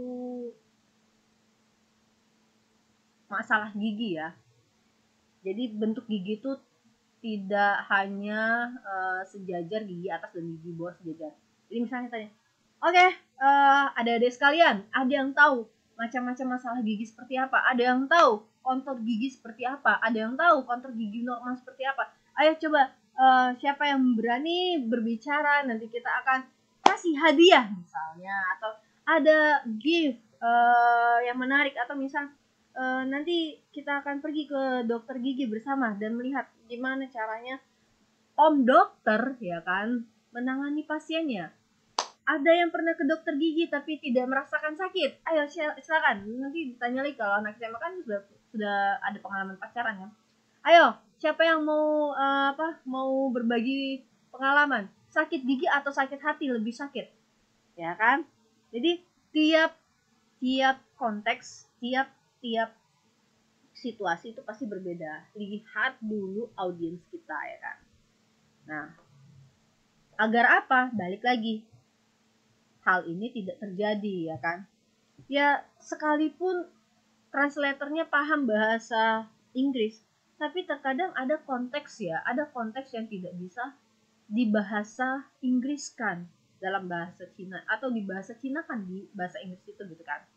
masalah gigi ya. Jadi bentuk gigi itu tidak hanya sejajar gigi atas dan gigi bawah sejajar. Jadi misalnya tanya, oke, adik-adik sekalian, ada yang tahu macam-macam masalah gigi seperti apa? Ada yang tahu kontur gigi seperti apa? Ada yang tahu kontur gigi normal seperti apa? Ayo coba, siapa yang berani berbicara, nanti kita akan kasih hadiah misalnya, atau ada gift yang menarik, atau misal nanti kita akan pergi ke dokter gigi bersama dan melihat gimana caranya om dokter, ya kan, menangani pasiennya. Ada yang pernah ke dokter gigi tapi tidak merasakan sakit? Ayo silakan. Nanti ditanya lagi kalau anak SMA kan sudah ada pengalaman pacaran ya. Ayo, siapa yang mau berbagi pengalaman? Sakit gigi atau sakit hati lebih sakit? Ya kan? Jadi tiap konteks, tiap situasi itu pasti berbeda. Lihat dulu audiens kita, ya kan. Nah, agar apa? Balik lagi, hal ini tidak terjadi, ya kan. Ya, sekalipun translatornya paham bahasa Inggris, tapi terkadang ada konteks yang tidak bisa dibahasa Inggriskan dalam bahasa Cina, atau di bahasa Cina kan di bahasa Inggris itu gitu kan.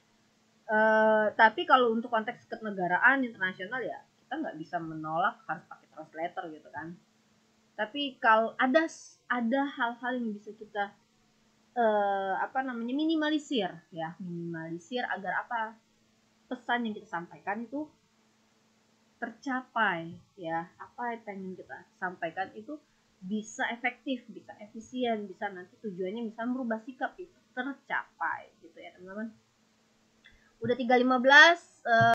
Tapi kalau untuk konteks kenegaraan internasional ya kita nggak bisa menolak harus pakai translator gitu kan. Tapi kalau ada hal-hal yang bisa kita minimalisir agar pesan yang kita sampaikan itu tercapai, ya. Apa yang pengen kita sampaikan itu bisa efektif, bisa efisien, bisa nanti tujuannya bisa merubah sikap itu tercapai gitu ya teman-teman. Udah 3.15